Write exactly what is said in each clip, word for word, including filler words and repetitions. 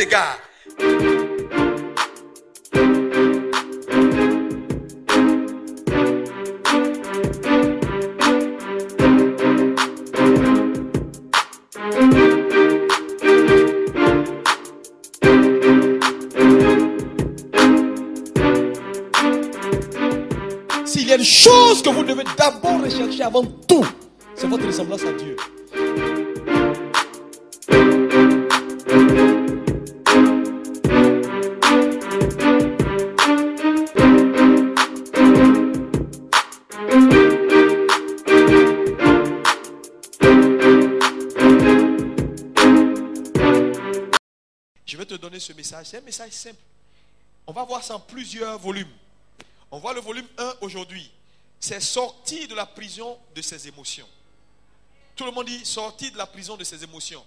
égard. S'il y a une chose que vous devez d'abord rechercher avant tout, c'est votre ressemblance à Dieu. Je vais te donner ce message. C'est un message simple. On va voir ça en plusieurs volumes. On voit le volume un aujourd'hui. C'est sortir de la prison de ses émotions. Tout le monde dit sortir de la prison de ses émotions.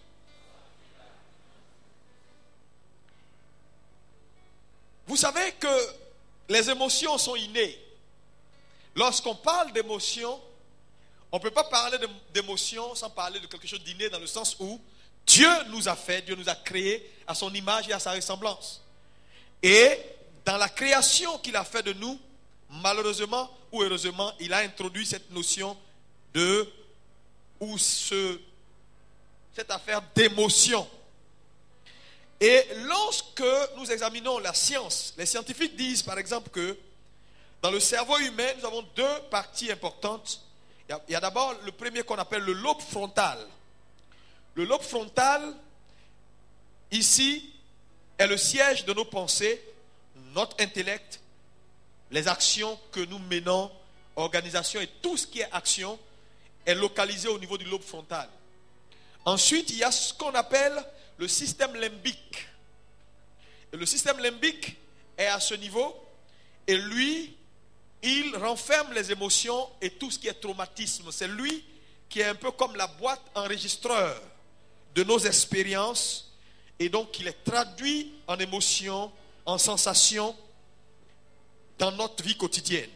Vous savez que les émotions sont innées. Lorsqu'on parle d'émotions, on ne peut pas parler d'émotions sans parler de quelque chose d'inné, dans le sens où Dieu nous a fait, Dieu nous a créés à son image et à sa ressemblance. Et dans la création qu'il a fait de nous, malheureusement ou heureusement, il a introduit cette notion de, ou ce, cette affaire d'émotion. Et lorsque nous examinons la science, les scientifiques disent par exemple que dans le cerveau humain, nous avons deux parties importantes. Il y a, il y a d'abord le premier qu'on appelle le lobe frontal. Le lobe frontal, ici, est le siège de nos pensées, notre intellect, les actions que nous menons, organisation et tout ce qui est action est localisé au niveau du lobe frontal. Ensuite, il y a ce qu'on appelle le système limbique. Et le système limbique est à ce niveau et lui, il renferme les émotions et tout ce qui est traumatisme. C'est lui qui est un peu comme la boîte enregistreur de nos expériences et donc il est traduit en émotions, en sensations dans notre vie quotidienne.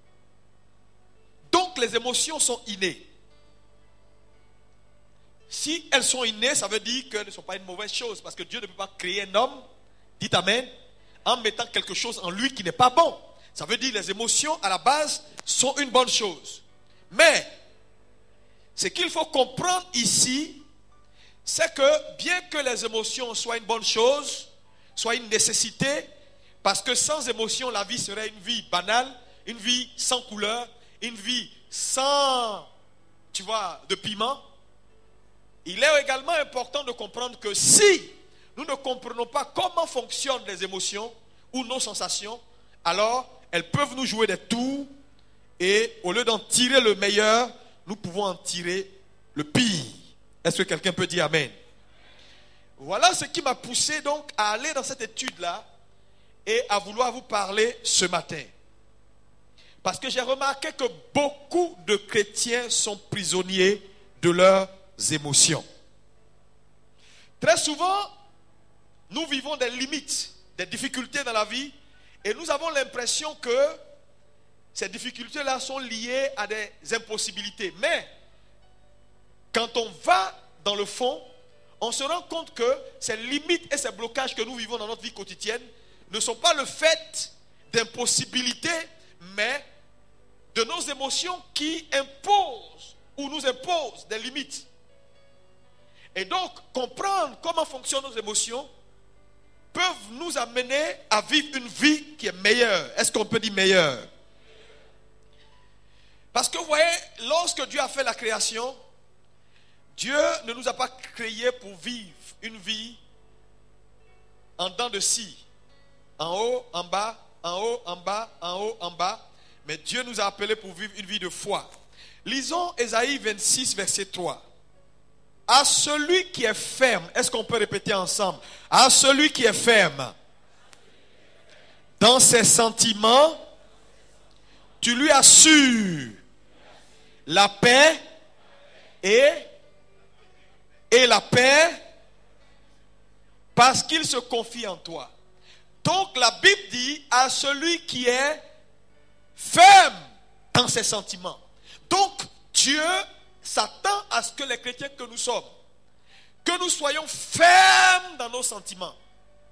Donc les émotions sont innées. Si elles sont innées, ça veut dire qu'elles ne sont pas une mauvaise chose, parce que Dieu ne peut pas créer un homme, dites amen, en mettant quelque chose en lui qui n'est pas bon. Ça veut dire que les émotions à la base sont une bonne chose. Mais ce qu'il faut comprendre ici, c'est que bien que les émotions soient une bonne chose, soient une nécessité, parce que sans émotion, la vie serait une vie banale, une vie sans couleur, une vie sans, tu vois, de piment. Il est également important de comprendre que si nous ne comprenons pas comment fonctionnent les émotions ou nos sensations, alors elles peuvent nous jouer des tours et au lieu d'en tirer le meilleur, nous pouvons en tirer le pire. Est-ce que quelqu'un peut dire amen? Voilà ce qui m'a poussé donc à aller dans cette étude-là et à vouloir vous parler ce matin. Parce que j'ai remarqué que beaucoup de chrétiens sont prisonniers de leurs émotions. Très souvent, nous vivons des limites, des difficultés dans la vie et nous avons l'impression que ces difficultés-là sont liées à des impossibilités. Mais quand on va dans le fond, on se rend compte que ces limites et ces blocages que nous vivons dans notre vie quotidienne ne sont pas le fait d'impossibilités, mais de nos émotions qui imposent ou nous imposent des limites. Et donc, comprendre comment fonctionnent nos émotions peuvent nous amener à vivre une vie qui est meilleure. Est-ce qu'on peut dire meilleure? Parce que vous voyez, lorsque Dieu a fait la création, Dieu ne nous a pas créés pour vivre une vie en dents de scie. En haut, en bas, en haut, en bas, en haut, en bas. Mais Dieu nous a appelés pour vivre une vie de foi. Lisons Ésaïe vingt-six, verset trois. À celui qui est ferme, est-ce qu'on peut répéter ensemble? À celui qui est ferme dans ses sentiments, tu lui assures la paix et, et la paix parce qu'il se confie en toi. Donc la Bible dit à celui qui est ferme dans ses sentiments. Donc Dieu s'attend à ce que les chrétiens que nous sommes, que nous soyons fermes dans nos sentiments.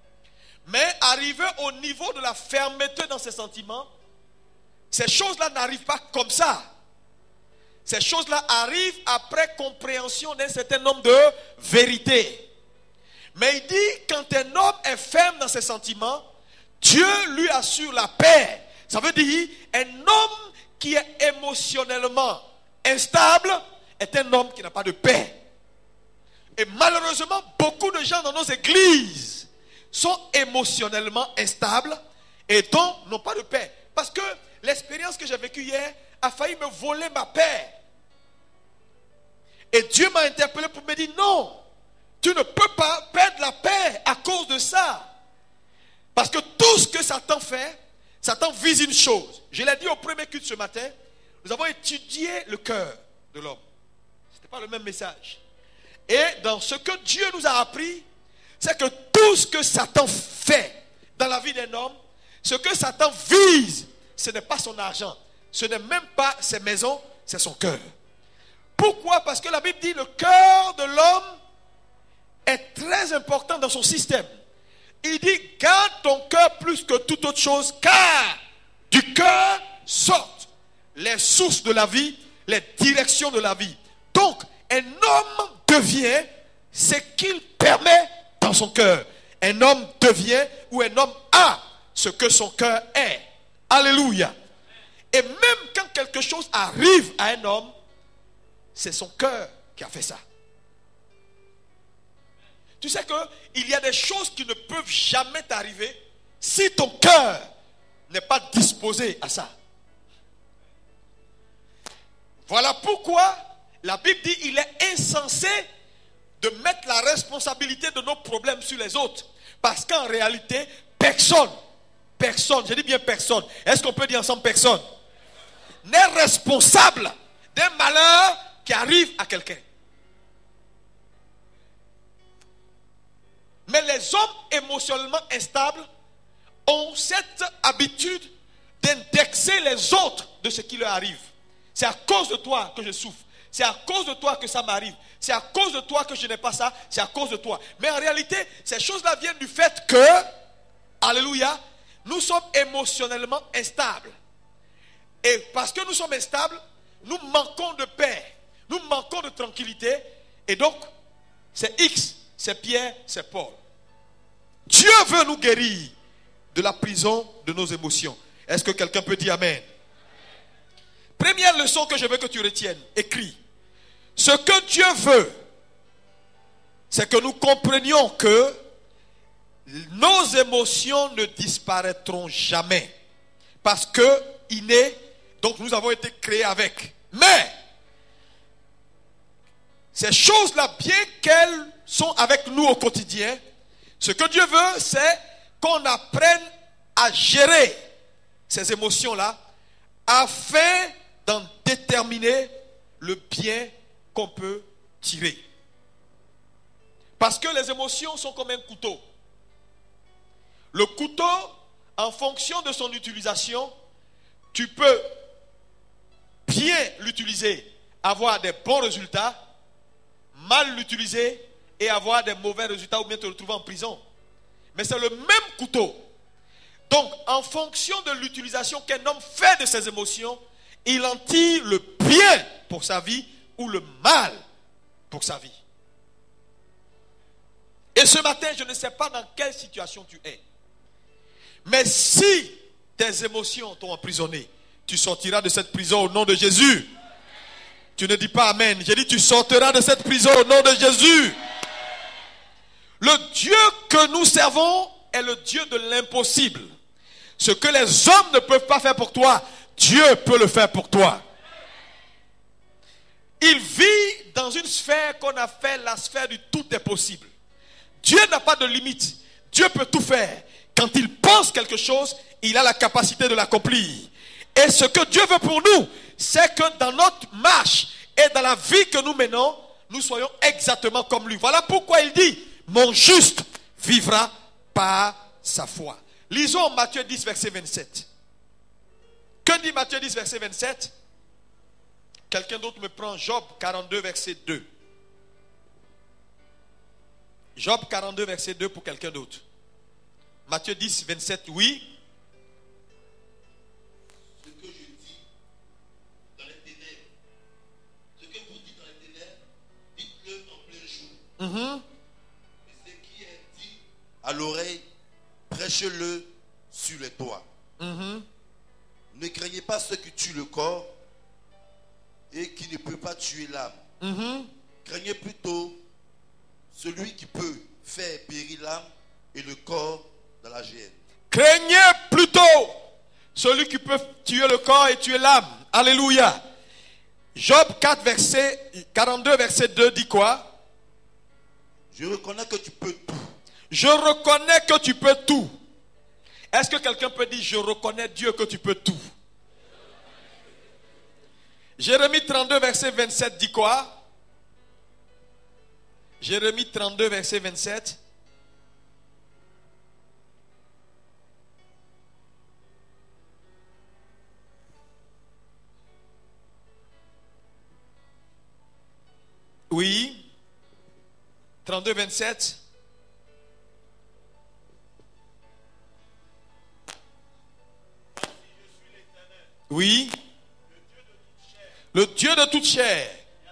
Mais arrivé au niveau de la fermeté dans ses sentiments, ces choses-là n'arrivent pas comme ça. Ces choses-là arrivent après compréhension d'un certain nombre de vérités. Mais il dit, quand un homme est ferme dans ses sentiments, Dieu lui assure la paix. Ça veut dire, un homme qui est émotionnellement instable est un homme qui n'a pas de paix. Et malheureusement, beaucoup de gens dans nos églises sont émotionnellement instables et donc n'ont pas de paix. Parce que l'expérience que j'ai vécue hier a failli me voler ma paix. Et Dieu m'a interpellé pour me dire, non, tu ne peux pas perdre la paix à cause de ça. Parce que tout ce que Satan fait, Satan vise une chose. Je l'ai dit au premier culte ce matin, nous avons étudié le cœur de l'homme. Ce n'était pas le même message. Et dans ce que Dieu nous a appris, c'est que tout ce que Satan fait dans la vie d'un homme, ce que Satan vise, ce n'est pas son argent, ce n'est même pas ses maisons, c'est son cœur. Pourquoi? Parce que la Bible dit le cœur de l'homme est très important dans son système. Il dit, garde ton cœur plus que toute autre chose, car du cœur sortent les sources de la vie, les directions de la vie. Donc, un homme devient ce qu'il permet dans son cœur. Un homme devient ou un homme a ce que son cœur est. Alléluia. Et même quand quelque chose arrive à un homme, c'est son cœur qui a fait ça. Tu sais qu'il y a des choses qui ne peuvent jamais t'arriver si ton cœur n'est pas disposé à ça. Voilà pourquoi la Bible dit qu'il est insensé de mettre la responsabilité de nos problèmes sur les autres. Parce qu'en réalité, personne, personne, je dis bien personne, est-ce qu'on peut dire ensemble personne, n'est responsable d'un malheur qui arrive à quelqu'un. Mais les hommes émotionnellement instables ont cette habitude d'indexer les autres de ce qui leur arrive. C'est à cause de toi que je souffre. C'est à cause de toi que ça m'arrive. C'est à cause de toi que je n'ai pas ça. C'est à cause de toi. Mais en réalité, ces choses-là viennent du fait que, alléluia, nous sommes émotionnellement instables. Et parce que nous sommes instables, nous manquons de paix. Nous manquons de tranquillité. Et donc, c'est X, c'est Pierre, c'est Paul. Dieu veut nous guérir de la prison de nos émotions. Est-ce que quelqu'un peut dire Amen? Première leçon que je veux que tu retiennes, écris. Ce que Dieu veut, c'est que nous comprenions que nos émotions ne disparaîtront jamais. Parce que inné, donc nous avons été créés avec. Mais, ces choses-là, bien qu'elles sont avec nous au quotidien, ce que Dieu veut, c'est qu'on apprenne à gérer ces émotions-là afin d'en déterminer le bien qu'on peut tirer. Parce que les émotions sont comme un couteau. Le couteau, en fonction de son utilisation, tu peux bien l'utiliser, avoir des bons résultats, mal l'utiliser et avoir des mauvais résultats ou bien te retrouver en prison. Mais c'est le même couteau. Donc, en fonction de l'utilisation qu'un homme fait de ses émotions, il en tire le bien pour sa vie ou le mal pour sa vie. Et ce matin, je ne sais pas dans quelle situation tu es. Mais si tes émotions t'ont emprisonné, tu sortiras de cette prison au nom de Jésus. Tu ne dis pas Amen. J'ai dit tu sortiras de cette prison au nom de Jésus. Le Dieu que nous servons est le Dieu de l'impossible. Ce que les hommes ne peuvent pas faire pour toi, Dieu peut le faire pour toi. Il vit dans une sphère qu'on a fait la sphère du tout est possible. Dieu n'a pas de limite. Dieu peut tout faire. Quand il pense quelque chose, il a la capacité de l'accomplir. Et ce que Dieu veut pour nous, c'est que dans notre marche et dans la vie que nous menons, nous soyons exactement comme lui. Voilà pourquoi il dit, mon juste vivra par sa foi. Lisons Matthieu dix, verset vingt-sept. Que dit Matthieu dix, verset vingt-sept? Quelqu'un d'autre me prend Job quarante-deux, verset deux. Job quarante-deux, verset deux pour quelqu'un d'autre. Matthieu dix, vingt-sept, oui. Ce que je dis dans les ténèbres, ce que vous dites dans les ténèbres, dites-le en plein jour. Mm-hmm. Et ce qui est dit à l'oreille, prêchez-le sur les toits. Mm-hmm. Ne craignez pas ceux qui tuent le corps et qui ne peut pas tuer l'âme. Mm-hmm. Craignez plutôt celui qui peut faire périr l'âme et le corps dans la géhenne. Craignez plutôt celui qui peut tuer le corps et tuer l'âme. Alléluia. Job quatre, verset quarante-deux, verset deux dit quoi? Je reconnais que tu peux tout. Je reconnais que tu peux tout. Est-ce que quelqu'un peut dire je reconnais Dieu que tu peux tout? Jérémie trente-deux, verset vingt-sept dit quoi? Jérémie trente-deux, verset vingt-sept. Oui. trente-deux, vingt-sept. Oui. Le Dieu de toute chair.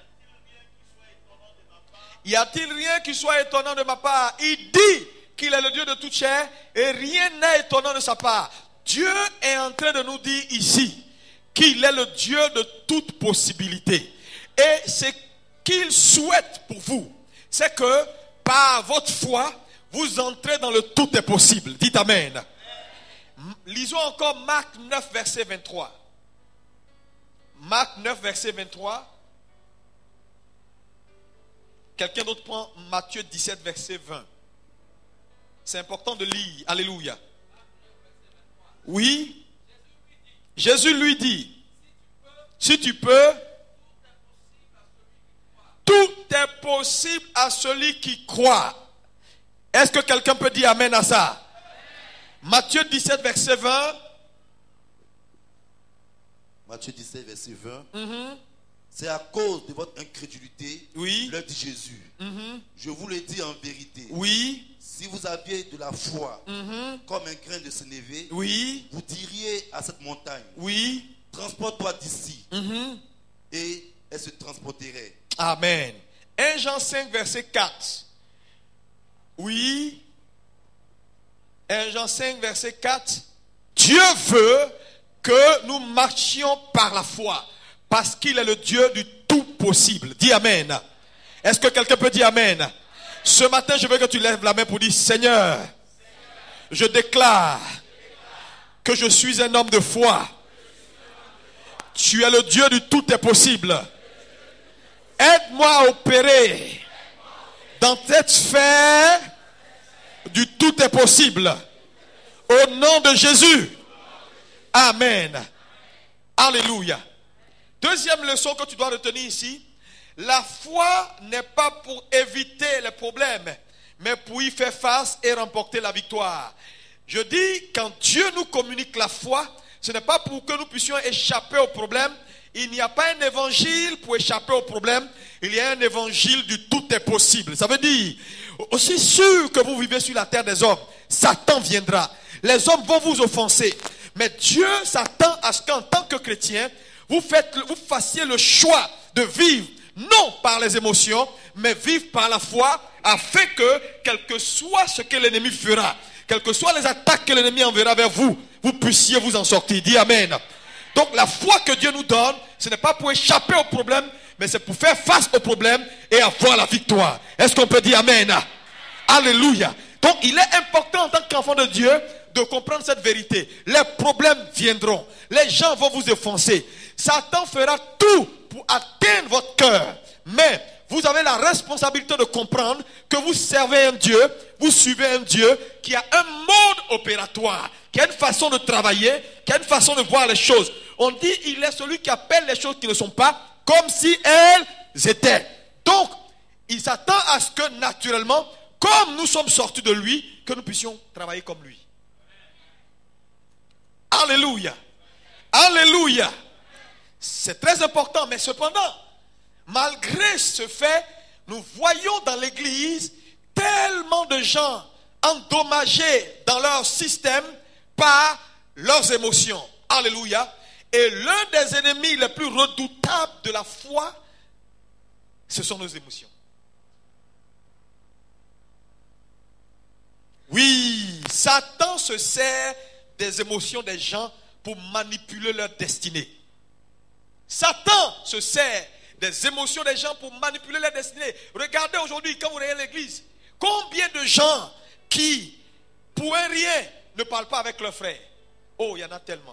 Y a-t-il rien qui soit étonnant de ma part? Il dit qu'il est le Dieu de toute chair et rien n'est étonnant de sa part. Dieu est en train de nous dire ici qu'il est le Dieu de toute possibilité. Et ce qu'il souhaite pour vous, c'est que par votre foi, vous entrez dans le tout est possible. Dites Amen. Lisons encore Marc neuf, verset vingt-trois. Marc neuf, verset vingt-trois. Quelqu'un d'autre prend Matthieu dix-sept, verset vingt. C'est important de lire. Alléluia. Oui. Jésus lui dit, si tu peux, tout est possible à celui qui croit. Est-ce que quelqu'un peut dire Amen à ça? Matthieu dix-sept, verset vingt. Matthieu dix-sept, verset vingt. Mm-hmm. C'est à cause de votre incrédulité, oui. leur dit Jésus. Mm-hmm. Je vous le dis en vérité. Oui. Si vous aviez de la foi, Mm-hmm. comme un grain de sénévé, oui. vous diriez à cette montagne, oui. transporte-toi d'ici, Mm-hmm. et elle se transporterait. Amen. un Jean cinq, verset quatre. Oui. un Jean cinq, verset quatre. Dieu veut que nous marchions par la foi, parce qu'il est le Dieu du tout possible. Dis Amen. Est-ce que quelqu'un peut dire Amen? Ce matin, je veux que tu lèves la main pour dire, Seigneur, je déclare que je suis un homme de foi. Tu es le Dieu du tout est possible. Aide-moi à opérer dans cette sphère du tout est possible. Au nom de Jésus. Amen. Alléluia. Deuxième leçon que tu dois retenir ici. La foi n'est pas pour éviter les problèmes, mais pour y faire face et remporter la victoire. Je dis, quand Dieu nous communique la foi, ce n'est pas pour que nous puissions échapper aux problèmes. Il n'y a pas un évangile pour échapper aux problèmes. Il y a un évangile du tout est possible. Ça veut dire, aussi sûr que vous vivez sur la terre des hommes, Satan viendra. Les hommes vont vous offenser. Mais Dieu s'attend à ce qu'en tant que chrétien, vous, faites, vous fassiez le choix de vivre, non par les émotions, mais vivre par la foi, afin que, quel que soit ce que l'ennemi fera, quelles que soient les attaques que l'ennemi enverra vers vous, vous puissiez vous en sortir. Dis Amen. Donc la foi que Dieu nous donne, ce n'est pas pour échapper aux problèmes, mais c'est pour faire face aux problèmes et avoir la victoire. Est-ce qu'on peut dire Amen? Alléluia. Donc il est important en tant qu'enfant de Dieu de comprendre cette vérité. Les problèmes viendront. Les gens vont vous offenser. Satan fera tout pour atteindre votre cœur. Mais vous avez la responsabilité de comprendre que vous servez un Dieu, vous suivez un Dieu qui a un mode opératoire, qui a une façon de travailler, qui a une façon de voir les choses. On dit il est celui qui appelle les choses qui ne sont pas comme si elles étaient. Donc, il s'attend à ce que naturellement, comme nous sommes sortis de lui, que nous puissions travailler comme lui. Alléluia. Alléluia. C'est très important, mais cependant, malgré ce fait, nous voyons dans l'église tellement de gens endommagés dans leur système par leurs émotions. Alléluia. Et l'un des ennemis les plus redoutables de la foi, ce sont nos émotions. Oui, Satan se sert des émotions des gens pour manipuler leur destinée. Satan se sert des émotions des gens pour manipuler leur destinée. Regardez aujourd'hui, quand vous regardez l'église, combien de gens qui, pour un rien, ne parlent pas avec leurs frères. Oh, il y en a tellement.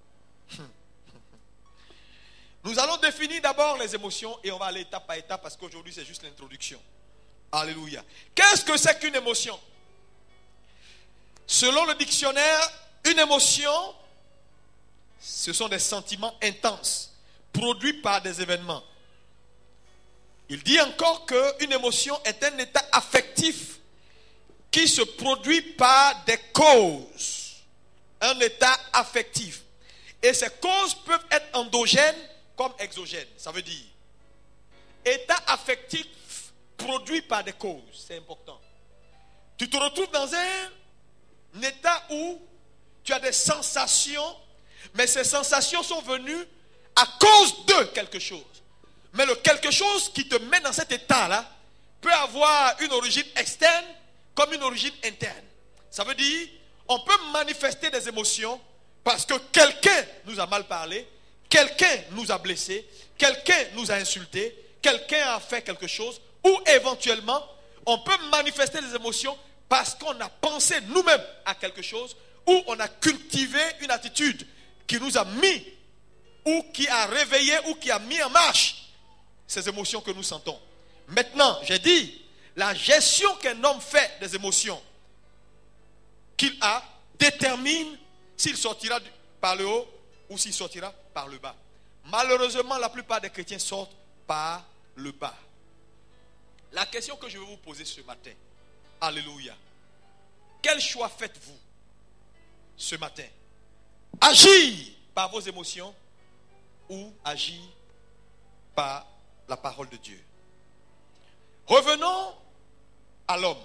Nous allons définir d'abord les émotions et on va aller étape par étape parce qu'aujourd'hui c'est juste l'introduction. Alléluia. Qu'est-ce que c'est qu'une émotion? Selon le dictionnaire, une émotion, ce sont des sentiments intenses produits par des événements. Il dit encore qu'une émotion est un état affectif qui se produit par des causes. Un état affectif. Et ces causes peuvent être endogènes comme exogènes. Ça veut dire, état affectif produit par des causes. C'est important. Tu te retrouves dans un état où tu as des sensations, mais ces sensations sont venues à cause de quelque chose. Mais le quelque chose qui te met dans cet état-là peut avoir une origine externe comme une origine interne. Ça veut dire, on peut manifester des émotions parce que quelqu'un nous a mal parlé, quelqu'un nous a blessés, quelqu'un nous a insultés, quelqu'un a fait quelque chose, ou éventuellement, on peut manifester des émotions parce qu'on a pensé nous-mêmes à quelque chose, ou on a cultivé une attitude qui nous a mis, ou qui a réveillé, ou qui a mis en marche ces émotions que nous sentons. Maintenant, j'ai dit, la gestion qu'un homme fait des émotions qu'il a détermine s'il sortira par le haut ou s'il sortira par le bas. Malheureusement, la plupart des chrétiens sortent par le bas. La question que je vais vous poser ce matin, alléluia, quel choix faites-vous ce matin? Agir par vos émotions ou agir par la parole de Dieu? Revenons à l'homme.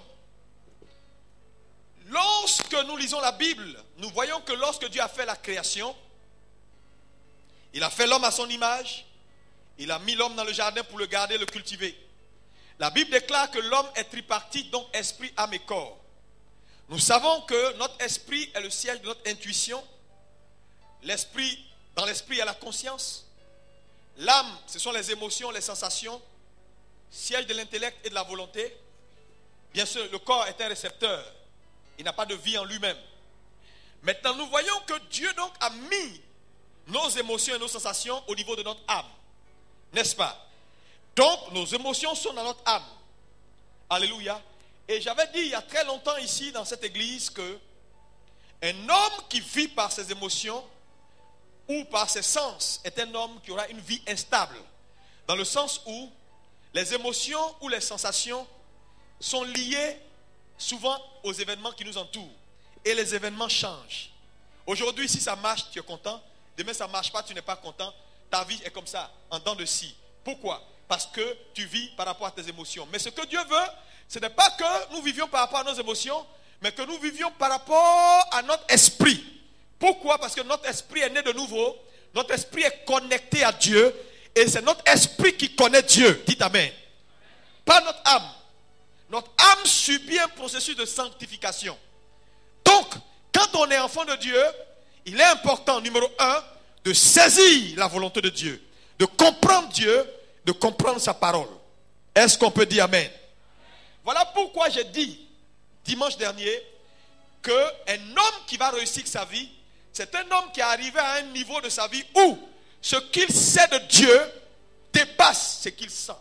Lorsque nous lisons la Bible, nous voyons que lorsque Dieu a fait la création, il a fait l'homme à son image, il a mis l'homme dans le jardin pour le garder, le cultiver. La Bible déclare que l'homme est tripartite, donc esprit, âme et corps. Nous savons que notre esprit est le siège de notre intuition. L'esprit, dans l'esprit, il y a la conscience. L'âme, ce sont les émotions, les sensations, siège de l'intellect et de la volonté. Bien sûr, le corps est un récepteur. Il n'a pas de vie en lui-même. Maintenant, nous voyons que Dieu donc a mis nos émotions et nos sensations au niveau de notre âme. N'est-ce pas? Donc, nos émotions sont dans notre âme. Alléluia. Et j'avais dit il y a très longtemps ici dans cette église que un homme qui vit par ses émotions ou par ses sens est un homme qui aura une vie instable. Dans le sens où les émotions ou les sensations sont liées souvent aux événements qui nous entourent. Et les événements changent. Aujourd'hui, si ça marche, tu es content. Demain, ça ne marche pas, tu n'es pas content. Ta vie est comme ça, en dents de scie. Pourquoi? Parce que tu vis par rapport à tes émotions. Mais ce que Dieu veut, ce n'est pas que nous vivions par rapport à nos émotions, mais que nous vivions par rapport à notre esprit. Pourquoi? Parce que notre esprit est né de nouveau. Notre esprit est connecté à Dieu. Et c'est notre esprit qui connaît Dieu. Dites Amen. Pas notre âme. Notre âme subit un processus de sanctification. Donc, quand on est enfant de Dieu, il est important, numéro un, de saisir la volonté de Dieu, de comprendre Dieu, de comprendre sa parole. Est-ce qu'on peut dire Amen? Voilà pourquoi j'ai dit, dimanche dernier, qu'un homme qui va réussir sa vie, c'est un homme qui est arrivé à un niveau de sa vie où ce qu'il sait de Dieu dépasse ce qu'il sent.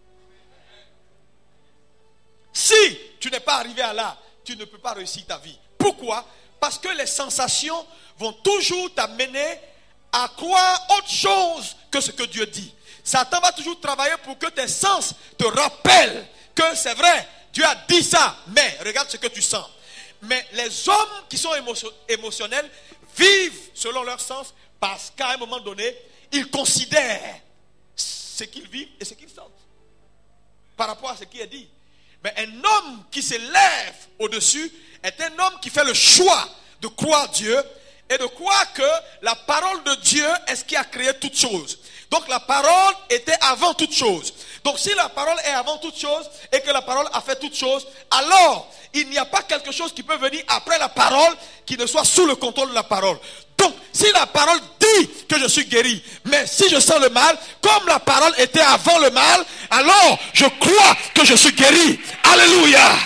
Si tu n'es pas arrivé à là, tu ne peux pas réussir ta vie. Pourquoi? Parce que les sensations vont toujours t'amener à croire autre chose que ce que Dieu dit. Satan va toujours travailler pour que tes sens te rappellent que c'est vrai, Dieu a dit ça, mais regarde ce que tu sens. Mais les hommes qui sont émotion- émotionnels vivent selon leur sens parce qu'à un moment donné, ils considèrent ce qu'ils vivent et ce qu'ils sentent par rapport à ce qui est dit. Mais un homme qui s'élève au-dessus est un homme qui fait le choix de croire Dieu et de croire que la parole de Dieu est ce qui a créé toutes choses. Donc la parole était avant toute chose. Donc si la parole est avant toute chose et que la parole a fait toutes choses, alors il n'y a pas quelque chose qui peut venir après la parole qui ne soit sous le contrôle de la parole. Donc si la parole dit que je suis guéri, mais si je sens le mal, comme la parole était avant le mal, alors je crois que je suis guéri. Alléluia.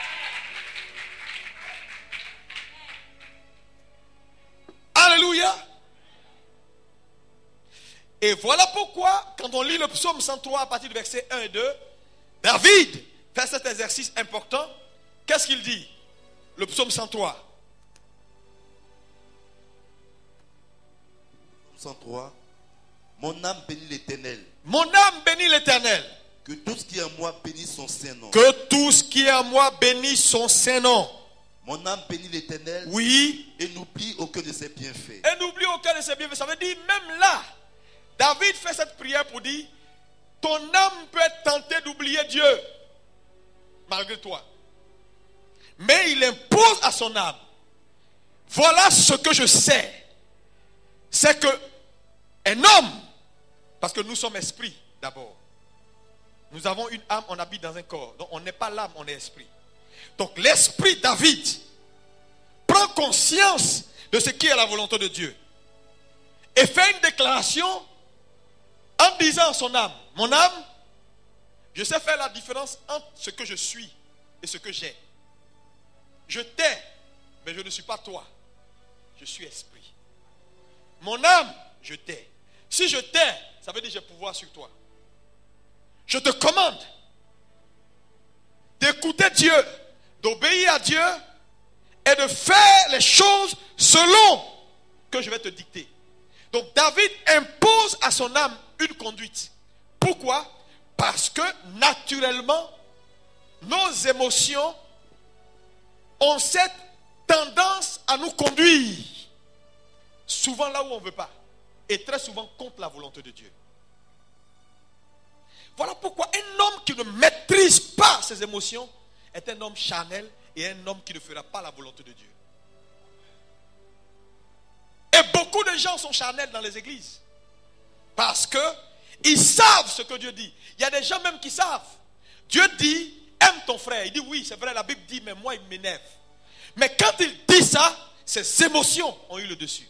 Alléluia. Et voilà pourquoi, quand on lit le psaume cent trois à partir du verset un et deux, David fait cet exercice important. Qu'est-ce qu'il dit? Le psaume cent trois. cent trois. Mon âme bénit l'Éternel. Mon âme bénit l'Éternel. Que tout ce qui est en moi bénisse son saint nom. Que tout ce qui est en moi bénisse son saint nom. Mon âme bénit l'Éternel. Oui. Et n'oublie aucun de ses bienfaits. Et n'oublie aucun de ses bienfaits. Ça veut dire, même là, David fait cette prière pour dire, ton âme peut être tentée d'oublier Dieu, malgré toi. Mais il impose à son âme, voilà ce que je sais, c'est que un homme, parce que nous sommes esprits d'abord, nous avons une âme, on habite dans un corps, donc on n'est pas l'âme, on est esprit. Donc l'esprit David prend conscience de ce qui est la volonté de Dieu et fait une déclaration en disant à son âme, mon âme, je sais faire la différence entre ce que je suis et ce que j'ai. Je t'ai, mais je ne suis pas toi. Je suis esprit. Mon âme, je t'ai. Si je t'ai, ça veut dire que j'ai pouvoir sur toi. Je te commande d'écouter Dieu, d'obéir à Dieu et de faire les choses selon que je vais te dicter. Donc David impose à son âme une conduite. Pourquoi? Parce que naturellement, nos émotions ont cette tendance à nous conduire souvent là où on ne veut pas et très souvent contre la volonté de Dieu. Voilà pourquoi un homme qui ne maîtrise pas ses émotions est un homme charnel et un homme qui ne fera pas la volonté de Dieu. Et beaucoup de gens sont charnels dans les églises parce que ils savent ce que Dieu dit. Il y a des gens même qui savent. Dieu dit, aime ton frère. Il dit, oui, c'est vrai, la Bible dit, mais moi, il m'énerve. Mais quand il dit ça, ses émotions ont eu le dessus.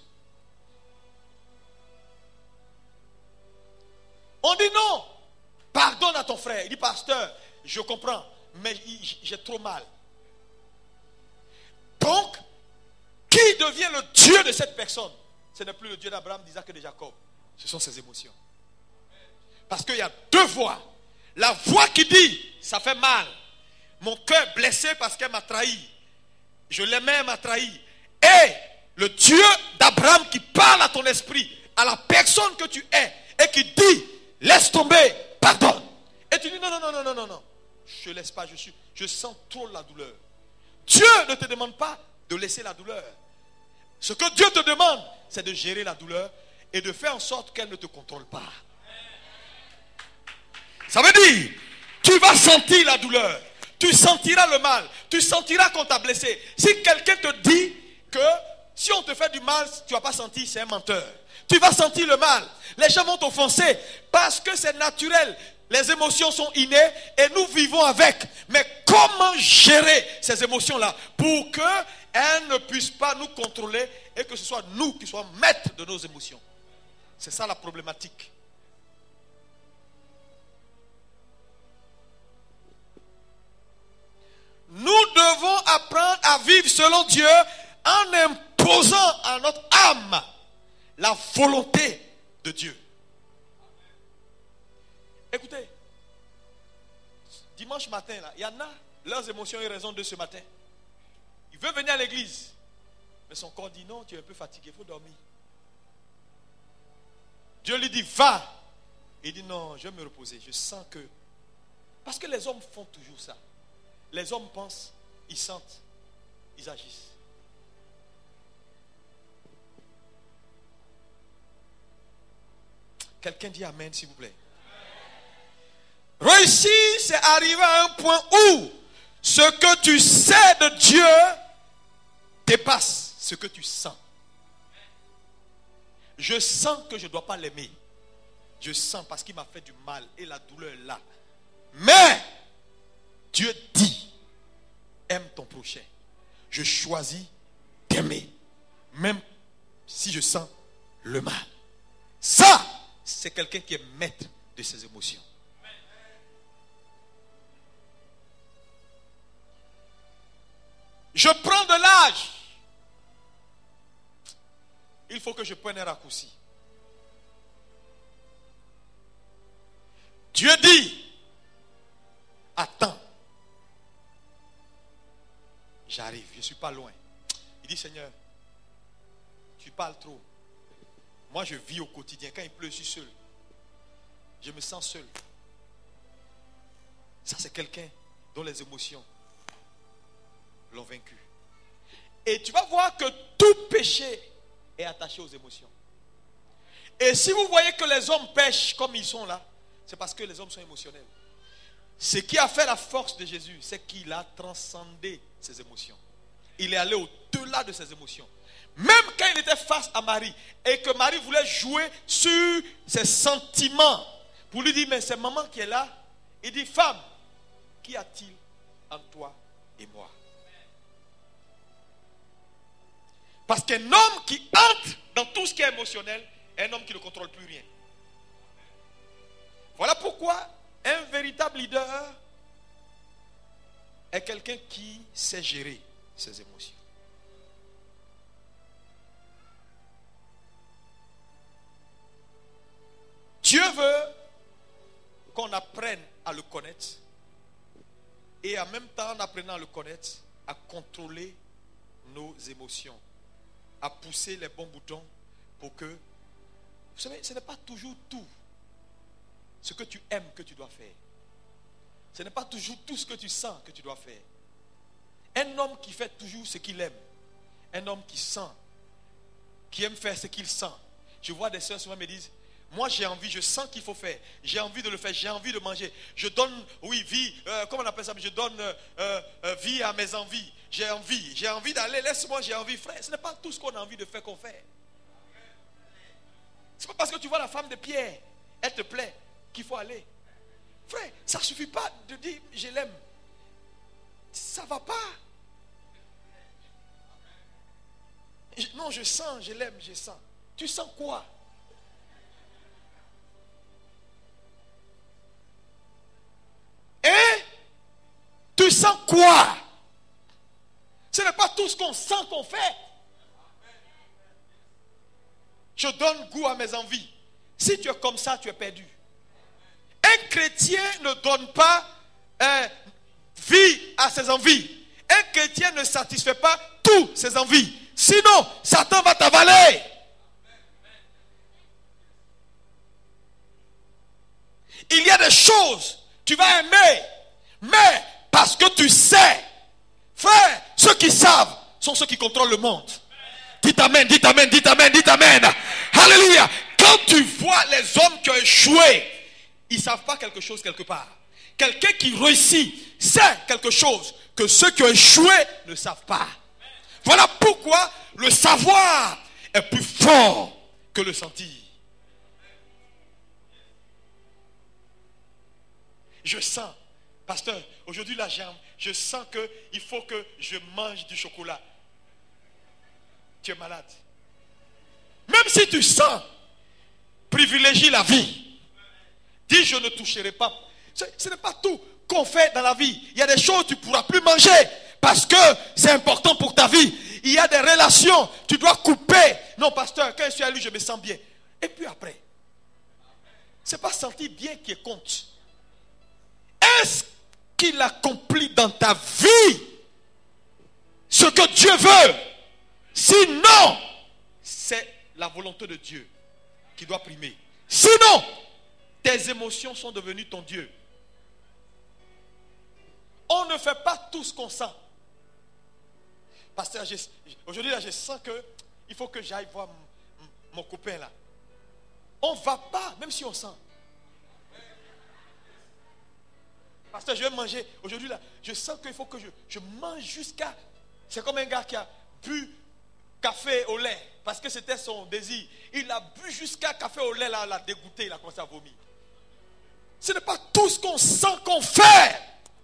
On dit non, pardonne à ton frère. Il dit, pasteur, je comprends, mais j'ai trop mal. Donc, qui devient le Dieu de cette personne? Ce n'est plus le Dieu d'Abraham, d'Isaac et de Jacob. Ce sont ses émotions. Parce qu'il y a deux voix. La voix qui dit, ça fait mal. Mon cœur blessé parce qu'elle m'a trahi. Je l'aimais, elle m'a trahi. Et le Dieu d'Abraham qui parle à ton esprit, à la personne que tu es, et qui dit, laisse tomber, pardonne. Et tu dis, non, non, non, non, non, non, non. Je ne laisse pas, je, suis, je sens trop la douleur. Dieu ne te demande pas de laisser la douleur. Ce que Dieu te demande, c'est de gérer la douleur et de faire en sorte qu'elle ne te contrôle pas. Ça veut dire, tu vas sentir la douleur, tu sentiras le mal, tu sentiras qu'on t'a blessé. Si quelqu'un te dit que si on te fait du mal, tu ne vas pas sentir, c'est un menteur. Tu vas sentir le mal. Les gens vont t'offenser parce que c'est naturel. Les émotions sont innées et nous vivons avec. Mais comment gérer ces émotions-là pour qu'elles ne puissent pas nous contrôler et que ce soit nous qui soyons maîtres de nos émotions? C'est ça la problématique. Nous devons apprendre à vivre selon Dieu en imposant à notre âme la volonté de Dieu. Écoutez, dimanche matin, là, il y en a, leurs émotions et raison de ce matin. Il veut venir à l'église, mais son corps dit non, tu es un peu fatigué, il faut dormir. Dieu lui dit va. Il dit non, je vais me reposer, je sens que... Parce que les hommes font toujours ça. Les hommes pensent, ils sentent, ils agissent. Quelqu'un dit amen, s'il vous plaît. Réussir, c'est arriver à un point où Ce que tu sais de Dieu dépasse ce que tu sens. Je sens que je ne dois pas l'aimer. Je sens parce qu'il m'a fait du mal et la douleur est là. Mais Dieu dit, aime ton prochain. Je choisis d'aimer, même si je sens le mal. Ça, c'est quelqu'un qui est maître de ses émotions. Je prends de l'âge. Il faut que je prenne un raccourci. Dieu dit, attends. J'arrive, je ne suis pas loin. Il dit, Seigneur, tu parles trop. Moi, je vis au quotidien. Quand il pleut, je suis seul. Je me sens seul. Ça, c'est quelqu'un dont les émotions l'ont vaincu. Et tu vas voir que tout péché est attaché aux émotions. Et si vous voyez que les hommes pêchent comme ils sont là, c'est parce que les hommes sont émotionnels. Ce qui a fait la force de Jésus, c'est qu'il a transcendé ses émotions. Il est allé au-delà de ses émotions. Même quand il était face à Marie et que Marie voulait jouer sur ses sentiments pour lui dire, mais c'est maman qui est là. Il dit, femme, qu'y a-t-il entre toi et moi? Parce qu'un homme qui entre dans tout ce qui est émotionnel est un homme qui ne contrôle plus rien. Voilà pourquoi un véritable leader est quelqu'un qui sait gérer ses émotions. Dieu veut qu'on apprenne à le connaître et en même temps, en apprenant à le connaître, à contrôler nos émotions, à pousser les bons boutons pour que, vous savez, ce n'est pas toujours tout ce que tu aimes que tu dois faire. Ce n'est pas toujours tout ce que tu sens que tu dois faire. Un homme qui fait toujours ce qu'il aime, un homme qui sent, qui aime faire ce qu'il sent. Je vois des sœurs souvent me disent, moi j'ai envie, je sens qu'il faut faire, j'ai envie de le faire, j'ai envie de manger. Je donne, oui, vie, euh, comment on appelle ça, je donne euh, euh, vie à mes envies. J'ai envie, j'ai envie d'aller, laisse-moi, j'ai envie, frère. Ce n'est pas tout ce qu'on a envie de faire qu'on fait. Ce n'est pas parce que tu vois la femme de Pierre, elle te plaît, qu'il faut aller. Frère, ça ne suffit pas de dire je l'aime. Ça ne va pas. Je, non, je sens, je l'aime, je sens. Tu sens quoi? Et tu sens quoi? Ce n'est pas tout ce qu'on sent qu'on fait. Je donne goût à mes envies. Si tu es comme ça, tu es perdu. Un chrétien ne donne pas euh, vie à ses envies. Un chrétien ne satisfait pas toutes ses envies. Sinon, Satan va t'avaler. Il y a des choses tu vas aimer, mais parce que tu sais, frère, ceux qui savent sont ceux qui contrôlent le monde. Dites amen, dites amen, dites amen, dites amen. Alléluia. Quand tu vois les hommes qui ont échoué, ils ne savent pas quelque chose quelque part. Quelqu'un qui réussit sait quelque chose que ceux qui ont échoué ne savent pas. Voilà pourquoi le savoir est plus fort que le sentir. Je sens, pasteur, aujourd'hui la jambe, je sens qu'il faut que je mange du chocolat. Tu es malade. Même si tu sens, privilégie la vie. Dis, je ne toucherai pas. Ce, ce n'est pas tout qu'on fait dans la vie. Il y a des choses que tu ne pourras plus manger parce que c'est important pour ta vie. Il y a des relations, tu dois couper. Non, pasteur, quand je suis à lui, je me sens bien. Et puis après, ce n'est pas sentir bien qui compte. Est-ce qu'il accomplit dans ta vie ce que Dieu veut? Sinon, c'est la volonté de Dieu qui doit primer. Sinon, tes émotions sont devenues ton Dieu. On ne fait pas tout ce qu'on sent. Pasteur, aujourd'hui là, je sens que il faut que j'aille voir mon, mon copain là. On ne va pas, même si on sent. Pasteur, je vais manger. Aujourd'hui, là, je sens qu'il faut que je, je mange jusqu'à... C'est comme un gars qui a bu café au lait, parce que c'était son désir. Il a bu jusqu'à café au lait, là, il a dégoûté, il a commencé à vomir. Ce n'est pas tout ce qu'on sent qu'on fait.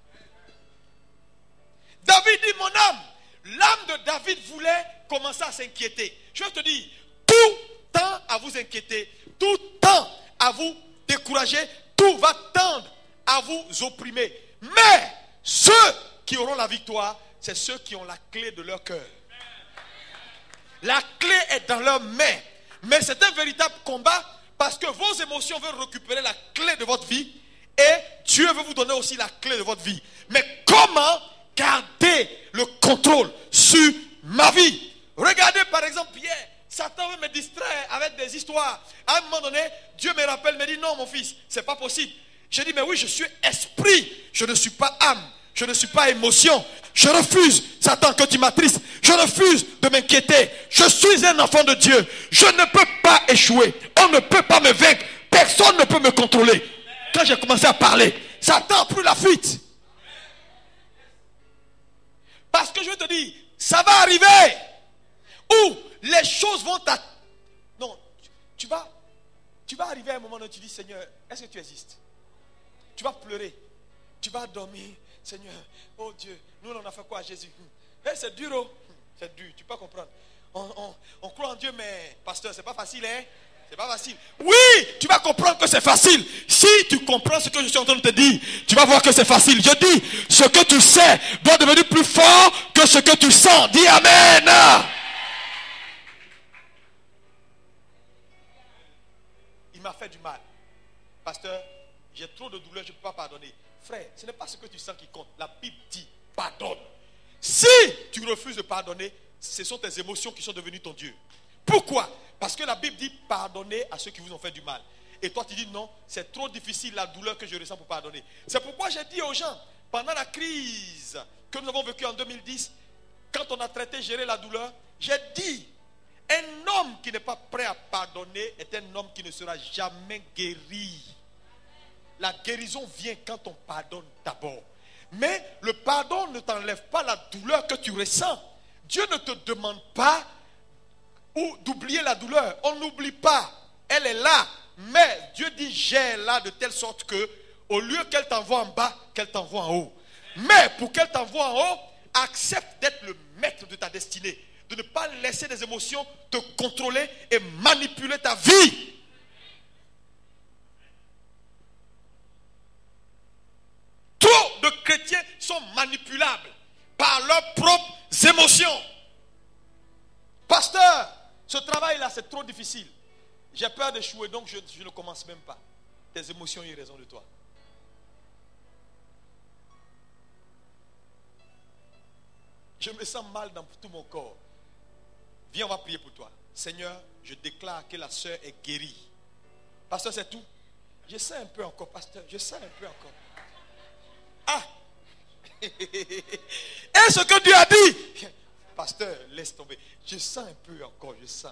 David dit, mon âme, l'âme de David voulait commencer à s'inquiéter. Je vais te dire, tout temps à vous inquiéter, tout temps à vous décourager, tout va tendre à vous opprimer. Mais ceux qui auront la victoire, c'est ceux qui ont la clé de leur cœur. La clé est dans leurs mains. Mais c'est un véritable combat parce que vos émotions veulent récupérer la clé de votre vie et Dieu veut vous donner aussi la clé de votre vie. Mais comment garder le contrôle sur ma vie? Regardez par exemple Pierre. Satan veut me distraire avec des histoires. À un moment donné, Dieu me rappelle, me dit non mon fils, c'est pas possible. Je dis mais oui, je suis esprit, je ne suis pas âme. Je ne suis pas émotion. Je refuse, Satan, que tu m'attristes. Je refuse de m'inquiéter. Je suis un enfant de Dieu. Je ne peux pas échouer. On ne peut pas me vaincre. Personne ne peut me contrôler. Quand j'ai commencé à parler, Satan a pris la fuite. Parce que je te dis, ça va arriver où les choses vont t'attendre. Non, tu vas, tu vas arriver à un moment où tu dis, Seigneur, est-ce que tu existes? Tu vas pleurer. Tu vas dormir. Seigneur, oh Dieu, nous on a fait quoi à Jésus? Hey, c'est dur, oh. C'est dur, tu peux pas comprendre. On, on, on croit en Dieu, mais pasteur, c'est pas facile, hein? C'est pas facile. Oui, tu vas comprendre que c'est facile. Si tu comprends ce que je suis en train de te dire, tu vas voir que c'est facile. Je dis, ce que tu sais doit devenir plus fort que ce que tu sens. Dis Amen. Il m'a fait du mal. Pasteur, j'ai trop de douleur, je ne peux pas pardonner. Frère, ce n'est pas ce que tu sens qui compte. La Bible dit, pardonne. Si tu refuses de pardonner, ce sont tes émotions qui sont devenues ton Dieu. Pourquoi? Parce que la Bible dit, pardonnez à ceux qui vous ont fait du mal. Et toi tu dis, non, c'est trop difficile la douleur que je ressens pour pardonner. C'est pourquoi j'ai dit aux gens, pendant la crise que nous avons vécue en deux mille dix, quand on a traité, géré la douleur, j'ai dit, un homme qui n'est pas prêt à pardonner est un homme qui ne sera jamais guéri. La guérison vient quand on pardonne d'abord. Mais le pardon ne t'enlève pas la douleur que tu ressens. Dieu ne te demande pas ou d'oublier la douleur. On n'oublie pas. Elle est là. Mais Dieu dit, j'ai là de telle sorte que, au lieu qu'elle t'envoie en bas, qu'elle t'envoie en haut. Mais pour qu'elle t'envoie en haut, accepte d'être le maître de ta destinée. De ne pas laisser des émotions te contrôler et manipuler ta vie. Trop de chrétiens sont manipulables par leurs propres émotions. Pasteur, ce travail-là, c'est trop difficile. J'ai peur d'échouer, donc je, je ne commence même pas. Tes émotions ont eu raison de toi. Je me sens mal dans tout mon corps. Viens, on va prier pour toi. Seigneur, je déclare que la sœur est guérie. Pasteur, c'est tout. Je sais un peu encore, pasteur. Je sais un peu encore. Ah! Et ce que Dieu a dit? Pasteur, laisse tomber. Je sens un peu encore, je sens.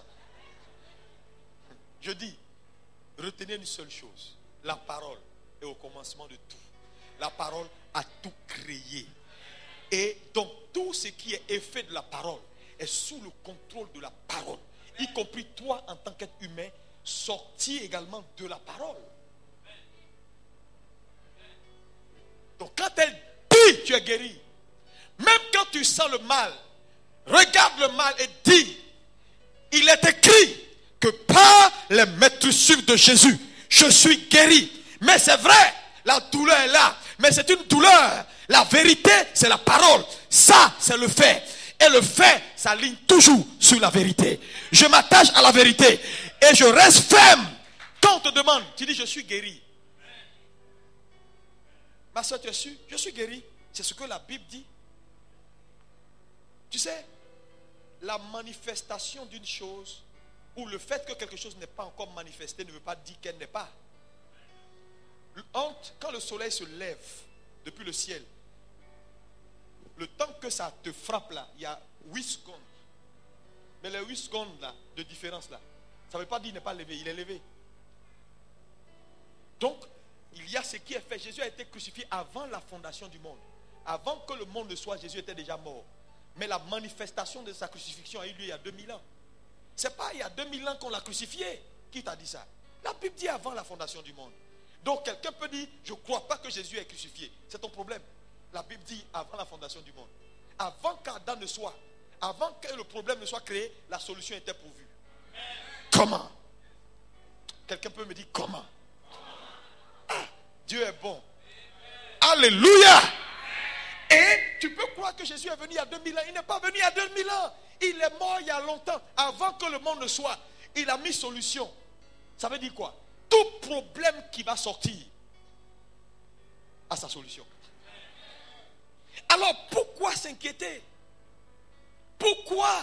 Je dis, retenez une seule chose. La parole est au commencement de tout. La parole a tout créé. Et donc, tout ce qui est effet de la parole est sous le contrôle de la parole. Y compris toi, en tant qu'être humain, sorti également de la parole. Donc, quand elle dit, tu es guéri. Même quand tu sens le mal, regarde le mal et dis, il est écrit que par les maîtresses de Jésus, je suis guéri. Mais c'est vrai, la douleur est là. Mais c'est une douleur. La vérité, c'est la parole. Ça, c'est le fait. Et le fait s'aligne toujours sur la vérité. Je m'attache à la vérité. Et je reste ferme. Quand on te demande, tu dis, je suis guéri. Ma soeur, tu es sûr? Je suis guéri. C'est ce que la Bible dit. Tu sais, la manifestation d'une chose, ou le fait que quelque chose n'est pas encore manifesté, ne veut pas dire qu'elle n'est pas. Quand le soleil se lève depuis le ciel, le temps que ça te frappe là, il y a huit secondes. Mais les huit secondes là, de différence là, ça ne veut pas dire qu'il n'est pas levé, il est levé. Donc, il y a ce ce qui est fait. Jésus a été crucifié avant la fondation du monde. Avant que le monde ne soit, Jésus était déjà mort. Mais la manifestation de sa crucifixion a eu lieu il y a deux mille ans. Ce n'est pas il y a deux mille ans qu'on l'a crucifié. Qui t'a dit ça? La Bible dit avant la fondation du monde. Donc quelqu'un peut dire, je ne crois pas que Jésus est crucifié. C'est ton problème. La Bible dit avant la fondation du monde. Avant qu'Adam ne soit, avant que le problème ne soit créé, la solution était pourvue. Comment? Quelqu'un peut me dire comment? Ah, Dieu est bon. Alléluia. Et tu peux croire que Jésus est venu il y a deux mille ans. Il n'est pas venu il y a deux mille ans. Il est mort il y a longtemps. Avant que le monde ne soit, il a mis solution. Ça veut dire quoi? Tout problème qui va sortir a sa solution. Alors pourquoi s'inquiéter? Pourquoi?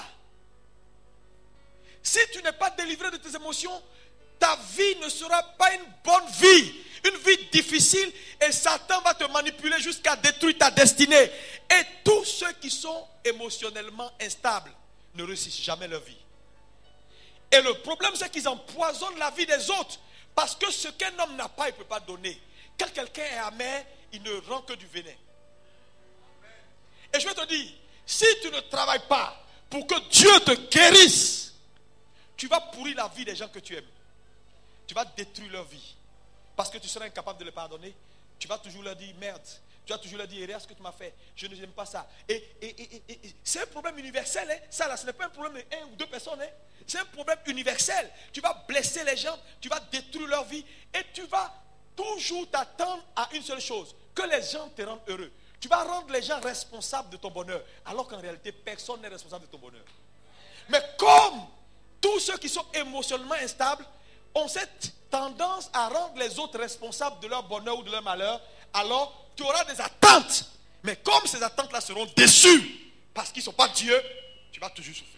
Si tu n'es pas délivré de tes émotions, ta vie ne sera pas une bonne vie. Une vie difficile, et Satan va te manipuler jusqu'à détruire ta destinée. Et tous ceux qui sont émotionnellement instables ne réussissent jamais leur vie. Et le problème, c'est qu'ils empoisonnent la vie des autres. Parce que ce qu'un homme n'a pas, il ne peut pas donner. Quand quelqu'un est amer, il ne rend que du venin. Et je vais te dire, si tu ne travailles pas pour que Dieu te guérisse, tu vas pourrir la vie des gens que tu aimes. Tu vas détruire leur vie. Parce que tu seras incapable de les pardonner. Tu vas toujours leur dire merde. Tu vas toujours leur dire regarde ce que tu m'as fait. Je n'aime pas ça. Et, et, et, et, et c'est un problème universel. Hein. Ça là, ce n'est pas un problème de un ou deux personnes. Hein. C'est un problème universel. Tu vas blesser les gens. Tu vas détruire leur vie. Et tu vas toujours t'attendre à une seule chose. Que les gens te rendent heureux. Tu vas rendre les gens responsables de ton bonheur. Alors qu'en réalité, personne n'est responsable de ton bonheur. Mais comme tous ceux qui sont émotionnellement instables ont cette tendance à rendre les autres responsables de leur bonheur ou de leur malheur, alors tu auras des attentes. Mais comme ces attentes-là seront déçues parce qu'ils ne sont pas Dieu, tu vas toujours souffrir.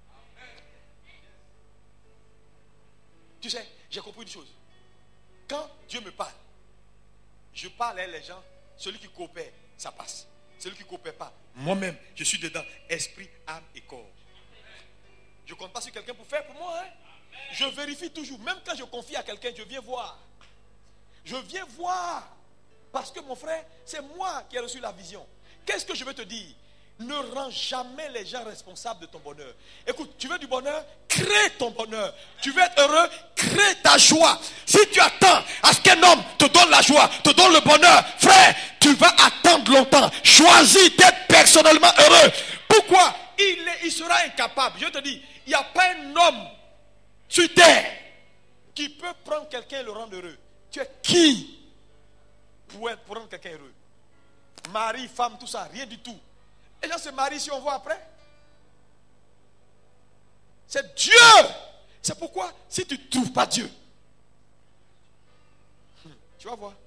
Tu sais, j'ai compris une chose. Quand Dieu me parle, je parle à les gens, celui qui coopère, ça passe. Celui qui ne coopère pas, moi-même, je suis dedans, esprit, âme et corps. Je ne compte pas sur quelqu'un pour faire pour moi. Hein? Je vérifie toujours. Même quand je confie à quelqu'un, je viens voir. Je viens voir. Parce que mon frère, c'est moi qui ai reçu la vision. Qu'est-ce que je veux te dire? Ne rends jamais les gens responsables de ton bonheur. Écoute, tu veux du bonheur? Crée ton bonheur. Tu veux être heureux? Crée ta joie. Si tu attends à ce qu'un homme te donne la joie, te donne le bonheur, frère, tu vas attendre longtemps. Choisis d'être personnellement heureux. Pourquoi? Il, est, il sera incapable. Je te dis, il n'y a pas un homme sur terre qui peut prendre quelqu'un et le rendre heureux. Tu es qui pour, être, pour rendre quelqu'un heureux? Mari, femme, tout ça, rien du tout. Les gens se marient si on voit après. C'est Dieu. C'est pourquoi si tu ne trouves pas Dieu, tu vas voir.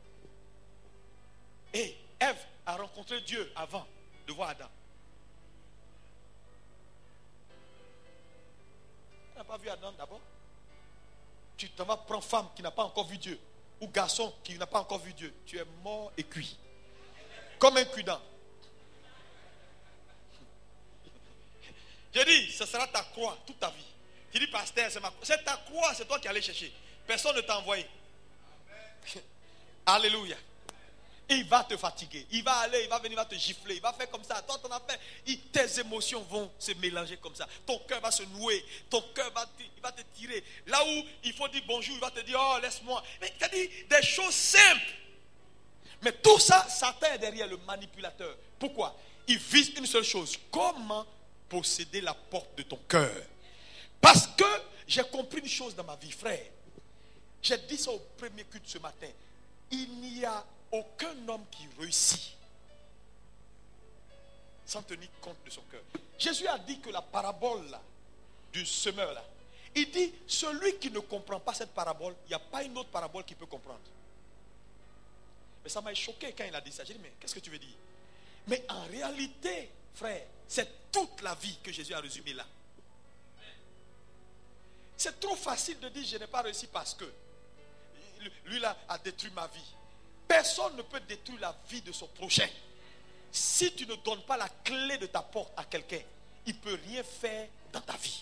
Et Ève a rencontré Dieu avant de voir Adam. Tu n'as pas vu Adam d'abord. Tu t'en vas prendre femme qui n'a pas encore vu Dieu. Ou garçon qui n'a pas encore vu Dieu. Tu es mort et cuit. Comme un cuit-dent. Je dis, ce sera ta croix toute ta vie. Tu dis, pasteur, c'est ma croix. C'est ta croix, c'est toi qui allais chercher. Personne ne t'a envoyé. Alléluia. Il va te fatiguer. Il va aller, il va venir, il va te gifler. Il va faire comme ça. Toi, ton affaire, il, tes émotions vont se mélanger comme ça. Ton cœur va se nouer. Ton cœur va, il va te tirer. Là où il faut dire bonjour, il va te dire, oh, laisse-moi. Mais il t'a dit des choses simples. Mais tout ça, Satan est derrière, le manipulateur. Pourquoi? Il vise une seule chose. Comment posséder la porte de ton cœur? Parce que j'ai compris une chose dans ma vie, frère. J'ai dit ça au premier culte ce matin. Il n'y a aucun homme qui réussit sans tenir compte de son cœur. Jésus a dit que la parabole là, du semeur là, il dit, celui qui ne comprend pas cette parabole, il n'y a pas une autre parabole qui peut comprendre. Mais ça m'a choqué quand il a dit ça. J'ai dit, mais qu'est-ce que tu veux dire? Mais en réalité, frère, c'est toute la vie que Jésus a résumé là. C'est trop facile de dire, je n'ai pas réussi parce que lui là a détruit ma vie. Personne ne peut détruire la vie de son prochain. Si tu ne donnes pas la clé de ta porte à quelqu'un, il ne peut rien faire dans ta vie.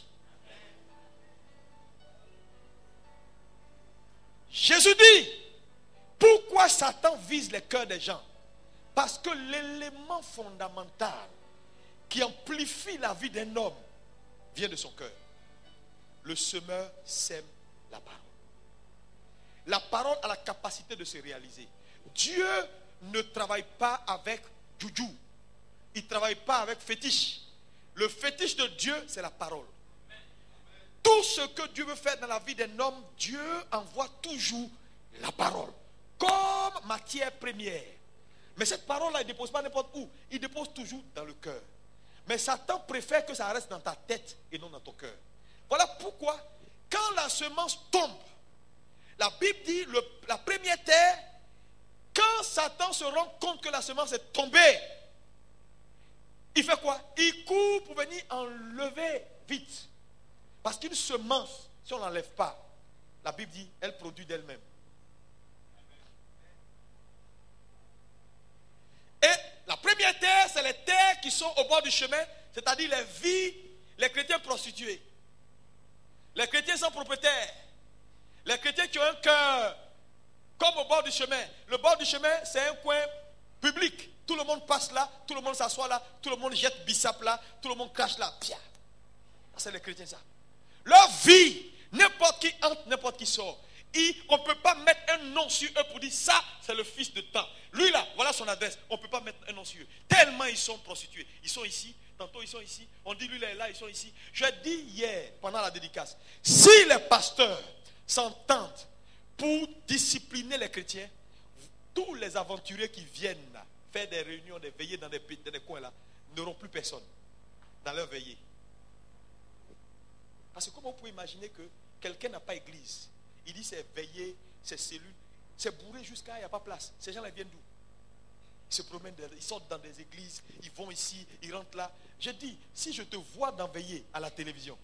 Jésus dit, pourquoi Pourquoi Satan vise les cœurs des gens? Parce que l'élément fondamental qui amplifie la vie d'un homme vient de son cœur. Le semeur sème la parole. La parole a la capacité de se réaliser. Dieu ne travaille pas avec juju. Il ne travaille pas avec fétiche. Le fétiche de Dieu, c'est la parole. Tout ce que Dieu veut faire dans la vie d'un homme, Dieu envoie toujours la parole comme matière première. Mais cette parole-là, il ne dépose pas n'importe où. Il dépose toujours dans le cœur. Mais Satan préfère que ça reste dans ta tête et non dans ton cœur. Voilà pourquoi, quand la semence tombe, la Bible dit, le, la première terre, quand Satan se rend compte que la semence est tombée, il fait quoi? Il court pour venir enlever vite. Parce qu'une semence, si on ne l'enlève pas, la Bible dit, elle produit d'elle-même. Et la première terre, c'est les terres qui sont au bord du chemin, c'est-à-dire les vies, les chrétiens prostitués, les chrétiens sans propriétaire, les chrétiens qui ont un cœur comme au bord du chemin. Le bord du chemin, c'est un coin public. Tout le monde passe là, tout le monde s'assoit là, tout le monde jette bissap là, tout le monde crache là. Pia. C'est les chrétiens ça. Leur vie, n'importe qui entre, n'importe qui sort. Et on ne peut pas mettre un nom sur eux pour dire ça, c'est le fils de temps. Lui là, voilà son adresse. On ne peut pas mettre un nom sur eux. Tellement ils sont prostitués. Ils sont ici, tantôt ils sont ici. On dit lui là et là, ils sont ici. Je dis hier, pendant la dédicace, si les pasteurs s'entendent pour discipliner les chrétiens, tous les aventuriers qui viennent là, faire des réunions, des veillées dans des, dans des coins là, n'auront plus personne dans leur veillée. Parce que comment vous pouvez imaginer que quelqu'un n'a pas église? Il dit c'est veillé, c'est cellules, c'est bourré jusqu'à il n'y a pas place. Ces gens-là viennent d'où? Ils se promènent, ils sortent dans des églises, ils vont ici, ils rentrent là. Je dis, si je te vois dans veillée à la télévision,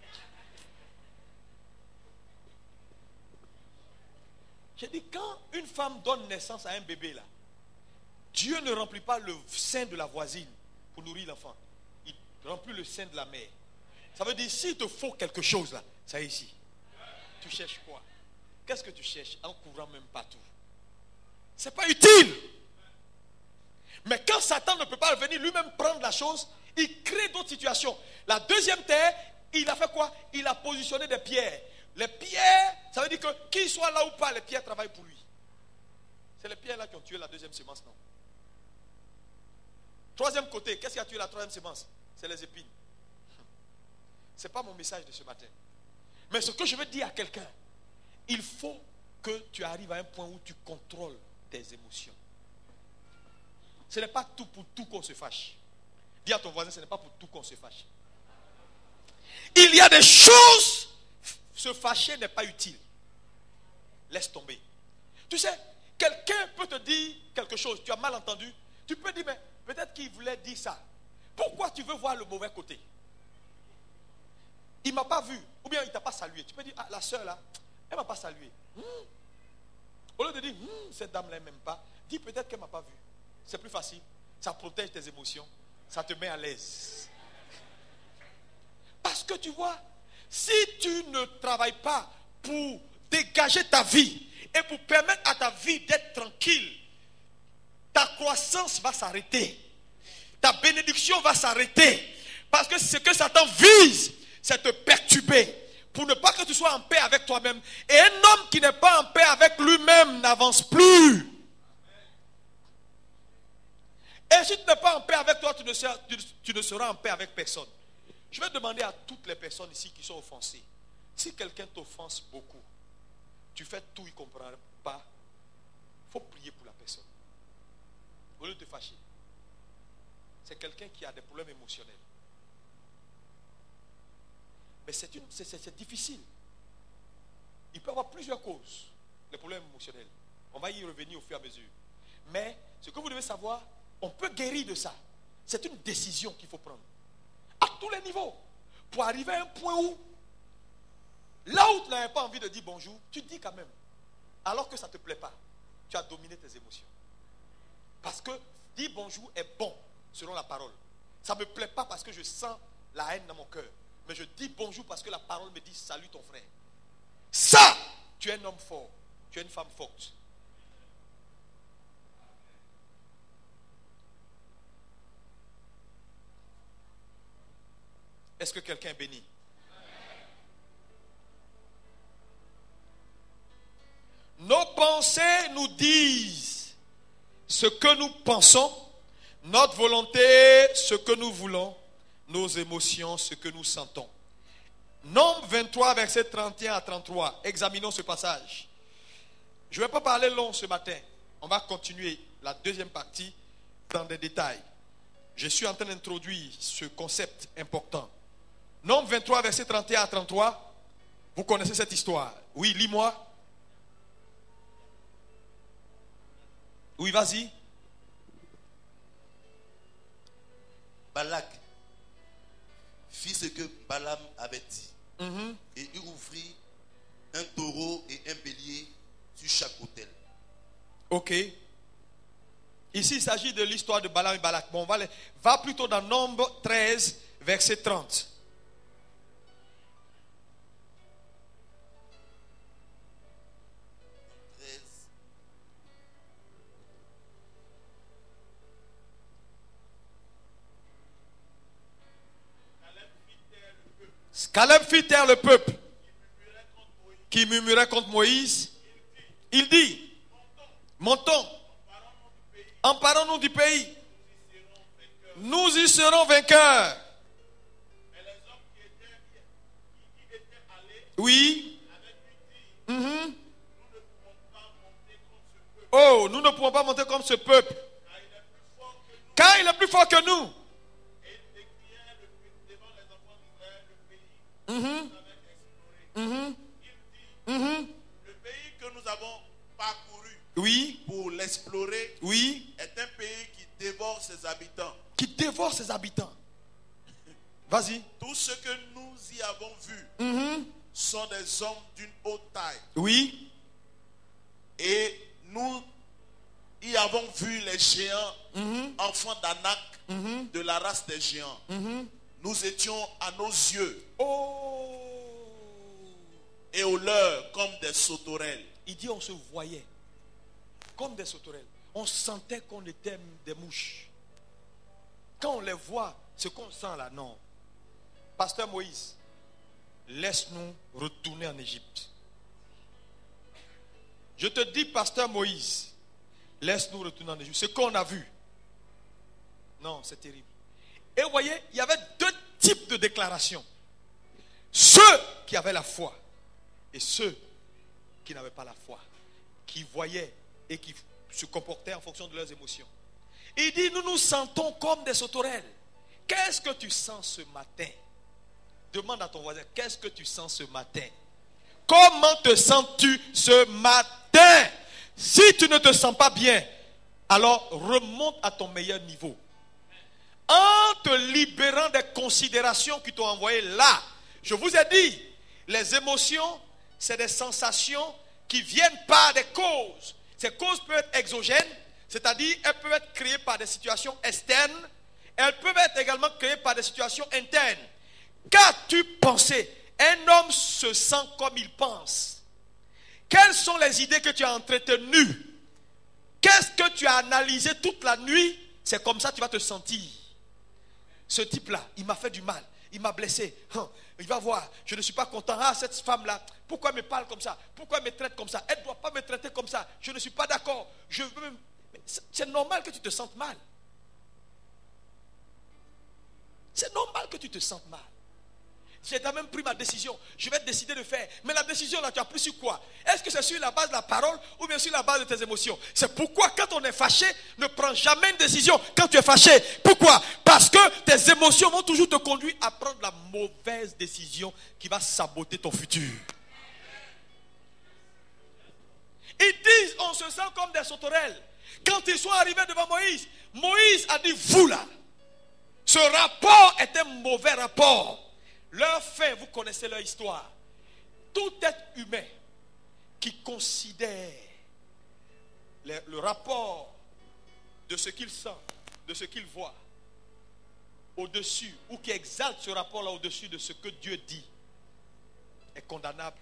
je dis, quand une femme donne naissance à un bébé là, Dieu ne remplit pas le sein de la voisine pour nourrir l'enfant. Il remplit le sein de la mère. Ça veut dire, s'il te faut quelque chose là, ça est ici. Tu cherches quoi? Qu'est-ce que tu cherches en courant même partout? C'est pas utile. Mais quand Satan ne peut pas venir lui-même prendre la chose, il crée d'autres situations. La deuxième terre, il a fait quoi? Il a positionné des pierres. Les pierres, ça veut dire que qu'il soit là ou pas, les pierres travaillent pour lui. C'est les pierres là qui ont tué la deuxième semence, non? Troisième côté, qu'est-ce qui a tué la troisième semence? C'est les épines. Ce n'est pas mon message de ce matin. Mais ce que je veux dire à quelqu'un, il faut que tu arrives à un point où tu contrôles tes émotions. Ce n'est pas tout pour tout qu'on se fâche. Dis à ton voisin, ce n'est pas pour tout qu'on se fâche. Il y a des choses, se fâcher n'est pas utile. Laisse tomber. Tu sais, quelqu'un peut te dire quelque chose, tu as mal entendu. Tu peux dire, mais peut-être qu'il voulait dire ça. Pourquoi tu veux voir le mauvais côté? Il ne m'a pas vu, ou bien il ne t'a pas salué. Tu peux dire, ah, la soeur là, elle ne m'a pas salué. Hmm. Au lieu de dire, hmm, cette dame-là ne m'aime pas, dis peut-être qu'elle ne m'a pas vu. C'est plus facile. Ça protège tes émotions. Ça te met à l'aise. Parce que tu vois, si tu ne travailles pas pour dégager ta vie et pour permettre à ta vie d'être tranquille, ta croissance va s'arrêter. Ta bénédiction va s'arrêter. Parce que ce que Satan vise, c'est te perturber pour ne pas que tu sois en paix avec toi-même. Et un homme qui n'est pas en paix avec lui-même n'avance plus. Et si tu n'es pas en paix avec toi, tu ne, seras, tu, tu ne seras en paix avec personne. Je vais demander à toutes les personnes ici qui sont offensées. Si quelqu'un t'offense beaucoup, tu fais tout, il ne comprend pas, il faut prier pour la personne. Au lieu de te fâcher. C'est quelqu'un qui a des problèmes émotionnels. Mais c'est, une, c'est, c'est, c'est difficile. Il peut y avoir plusieurs causes, les problèmes émotionnels. On va y revenir au fur et à mesure. Mais ce que vous devez savoir, on peut guérir de ça. C'est une décision qu'il faut prendre. À tous les niveaux. Pour arriver à un point où, là où tu n'avais pas envie de dire bonjour, tu dis quand même. Alors que ça ne te plaît pas. Tu as dominé tes émotions. Parce que dire bonjour est bon, selon la parole. Ça ne me plaît pas parce que je sens la haine dans mon cœur. Mais je dis bonjour parce que la parole me dit salut ton frère. Ça, tu es un homme fort. Tu es une femme forte. Est-ce que quelqu'un est béni? Nos pensées nous disent ce que nous pensons, notre volonté, ce que nous voulons, nos émotions, ce que nous sentons. Nombre vingt-trois, verset trente et un à trente-trois. Examinons ce passage. Je ne vais pas parler long ce matin. On va continuer la deuxième partie dans des détails. Je suis en train d'introduire ce concept important. Nombre vingt-trois, verset trente et un à trente-trois. Vous connaissez cette histoire. Oui, lis-moi. Oui, vas-y. Balak fit ce que Balaam avait dit. Mm-hmm. Et il ouvrit un taureau et un bélier sur chaque autel. Ok. Ici, il s'agit de l'histoire de Balaam et Balak. Bon, on va, les... va plutôt dans Nombre treize, verset trente. Caleb fit taire le peuple qui murmurait contre Moïse. Il dit, montons, emparons-nous du pays. Nous y serons vainqueurs. Oui. Mm-hmm. Oh, nous ne pouvons pas monter comme ce peuple. Car il est plus fort que nous. Mm-hmm. Mm-hmm. Mm-hmm. Le pays que nous avons parcouru oui. pour l'explorer oui. est un pays qui dévore ses habitants. Qui dévore ses habitants. Vas-y. Tout ce que nous y avons vu mm-hmm. sont des hommes d'une haute taille. Oui. Et nous y avons vu les géants, mm-hmm. enfants d'Anak, mm-hmm. de la race des géants. Mm-hmm. Nous étions à nos yeux oh. et aux leurs comme des sauterelles. Il dit on se voyait comme des sauterelles. On sentait qu'on était des mouches. Quand on les voit, ce qu'on sent là, non. Pasteur Moïse, laisse-nous retourner en Égypte. Je te dis, Pasteur Moïse, laisse-nous retourner en Égypte. Ce qu'on a vu. Non, c'est terrible. Et vous voyez, il y avait deux types de déclarations. Ceux qui avaient la foi et ceux qui n'avaient pas la foi. Qui voyaient et qui se comportaient en fonction de leurs émotions. Il dit, nous nous sentons comme des sauterelles. Qu'est-ce que tu sens ce matin? Demande à ton voisin, qu'est-ce que tu sens ce matin? Comment te sens-tu ce matin? Si tu ne te sens pas bien, alors remonte à ton meilleur niveau. En te libérant des considérations qui t'ont envoyé là. Je vous ai dit, les émotions, c'est des sensations qui viennent par des causes. Ces causes peuvent être exogènes, c'est-à-dire elles peuvent être créées par des situations externes. Elles peuvent être également créées par des situations internes. Qu'as-tu pensé? Un homme se sent comme il pense. Quelles sont les idées que tu as entretenues? Qu'est-ce que tu as analysé toute la nuit? C'est comme ça que tu vas te sentir. Ce type-là, il m'a fait du mal. Il m'a blessé. Il va voir, je ne suis pas content. Ah, cette femme-là, pourquoi elle me parle comme ça? Pourquoi elle me traite comme ça? Elle ne doit pas me traiter comme ça. Je ne suis pas d'accord. Je veux... C'est normal que tu te sentes mal. C'est normal que tu te sentes mal. J'ai même pris ma décision. Je vais décider de faire. Mais la décision là, tu as pris sur quoi? Est-ce que c'est sur la base de la parole ou bien sur la base de tes émotions? C'est pourquoi quand on est fâché, ne prends jamais une décision quand tu es fâché. Pourquoi? Parce que tes émotions vont toujours te conduire à prendre la mauvaise décision qui va saboter ton futur. Ils disent, on se sent comme des sauterelles. Quand ils sont arrivés devant Moïse, Moïse a dit, vous là, ce rapport est un mauvais rapport. Leur fait, vous connaissez leur histoire. Tout être humain qui considère le, le rapport de ce qu'il sent, de ce qu'il voit, au-dessus, ou qui exalte ce rapport-là au-dessus de ce que Dieu dit, est condamnable.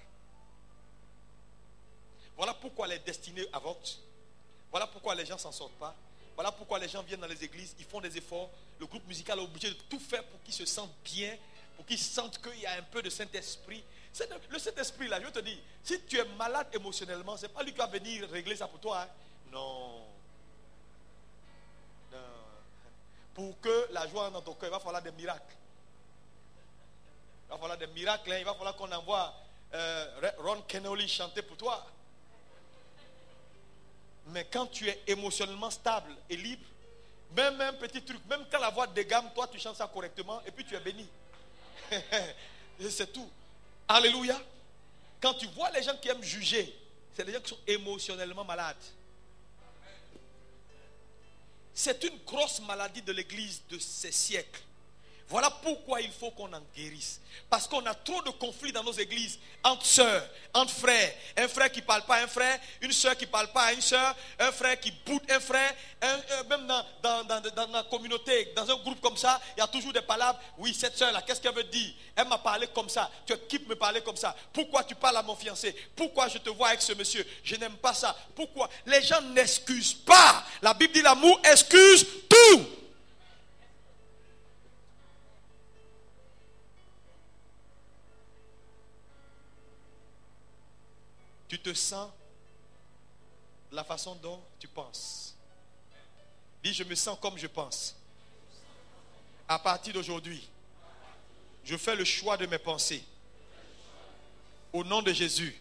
Voilà pourquoi les destinées avortent. Voilà pourquoi les gens ne s'en sortent pas. Voilà pourquoi les gens viennent dans les églises, ils font des efforts. Le groupe musical est obligé de tout faire pour qu'ils se sentent bien pour qu'ils sentent qu'il y a un peu de Saint-Esprit. C'est le, le Saint-Esprit là, je te dis, si tu es malade émotionnellement, c'est pas lui qui va venir régler ça pour toi. Hein. Non. Non. Pour que la joie entre dans ton cœur, il va falloir des miracles. Il va falloir des miracles, hein. Il va falloir qu'on envoie euh, Ron Kenoly chanter pour toi. Mais quand tu es émotionnellement stable et libre, même un petit truc, même quand la voix dégamme, toi tu chantes ça correctement et puis tu es béni. C'est tout. Alléluia. Quand tu vois les gens qui aiment juger, c'est les gens qui sont émotionnellement malades. C'est une grosse maladie de l'église de ces siècles. Voilà pourquoi il faut qu'on en guérisse. Parce qu'on a trop de conflits dans nos églises. Entre sœurs, entre frères. Un frère qui ne parle pas à un frère. Une sœur qui ne parle pas à une sœur. Un frère qui boude un frère. Un, un, même dans, dans, dans, dans la communauté, dans un groupe comme ça, il y a toujours des palabres. Oui, cette sœur-là, qu'est-ce qu'elle veut dire? Elle m'a parlé comme ça. Tu es qui me parler comme ça? Pourquoi tu parles à mon fiancé? Pourquoi je te vois avec ce monsieur? Je n'aime pas ça. Pourquoi? Les gens n'excusent pas. La Bible dit l'amour excuse tout. Tu te sens de la façon dont tu penses. Dis, je me sens comme je pense. À partir d'aujourd'hui, je fais le choix de mes pensées. Au nom de Jésus.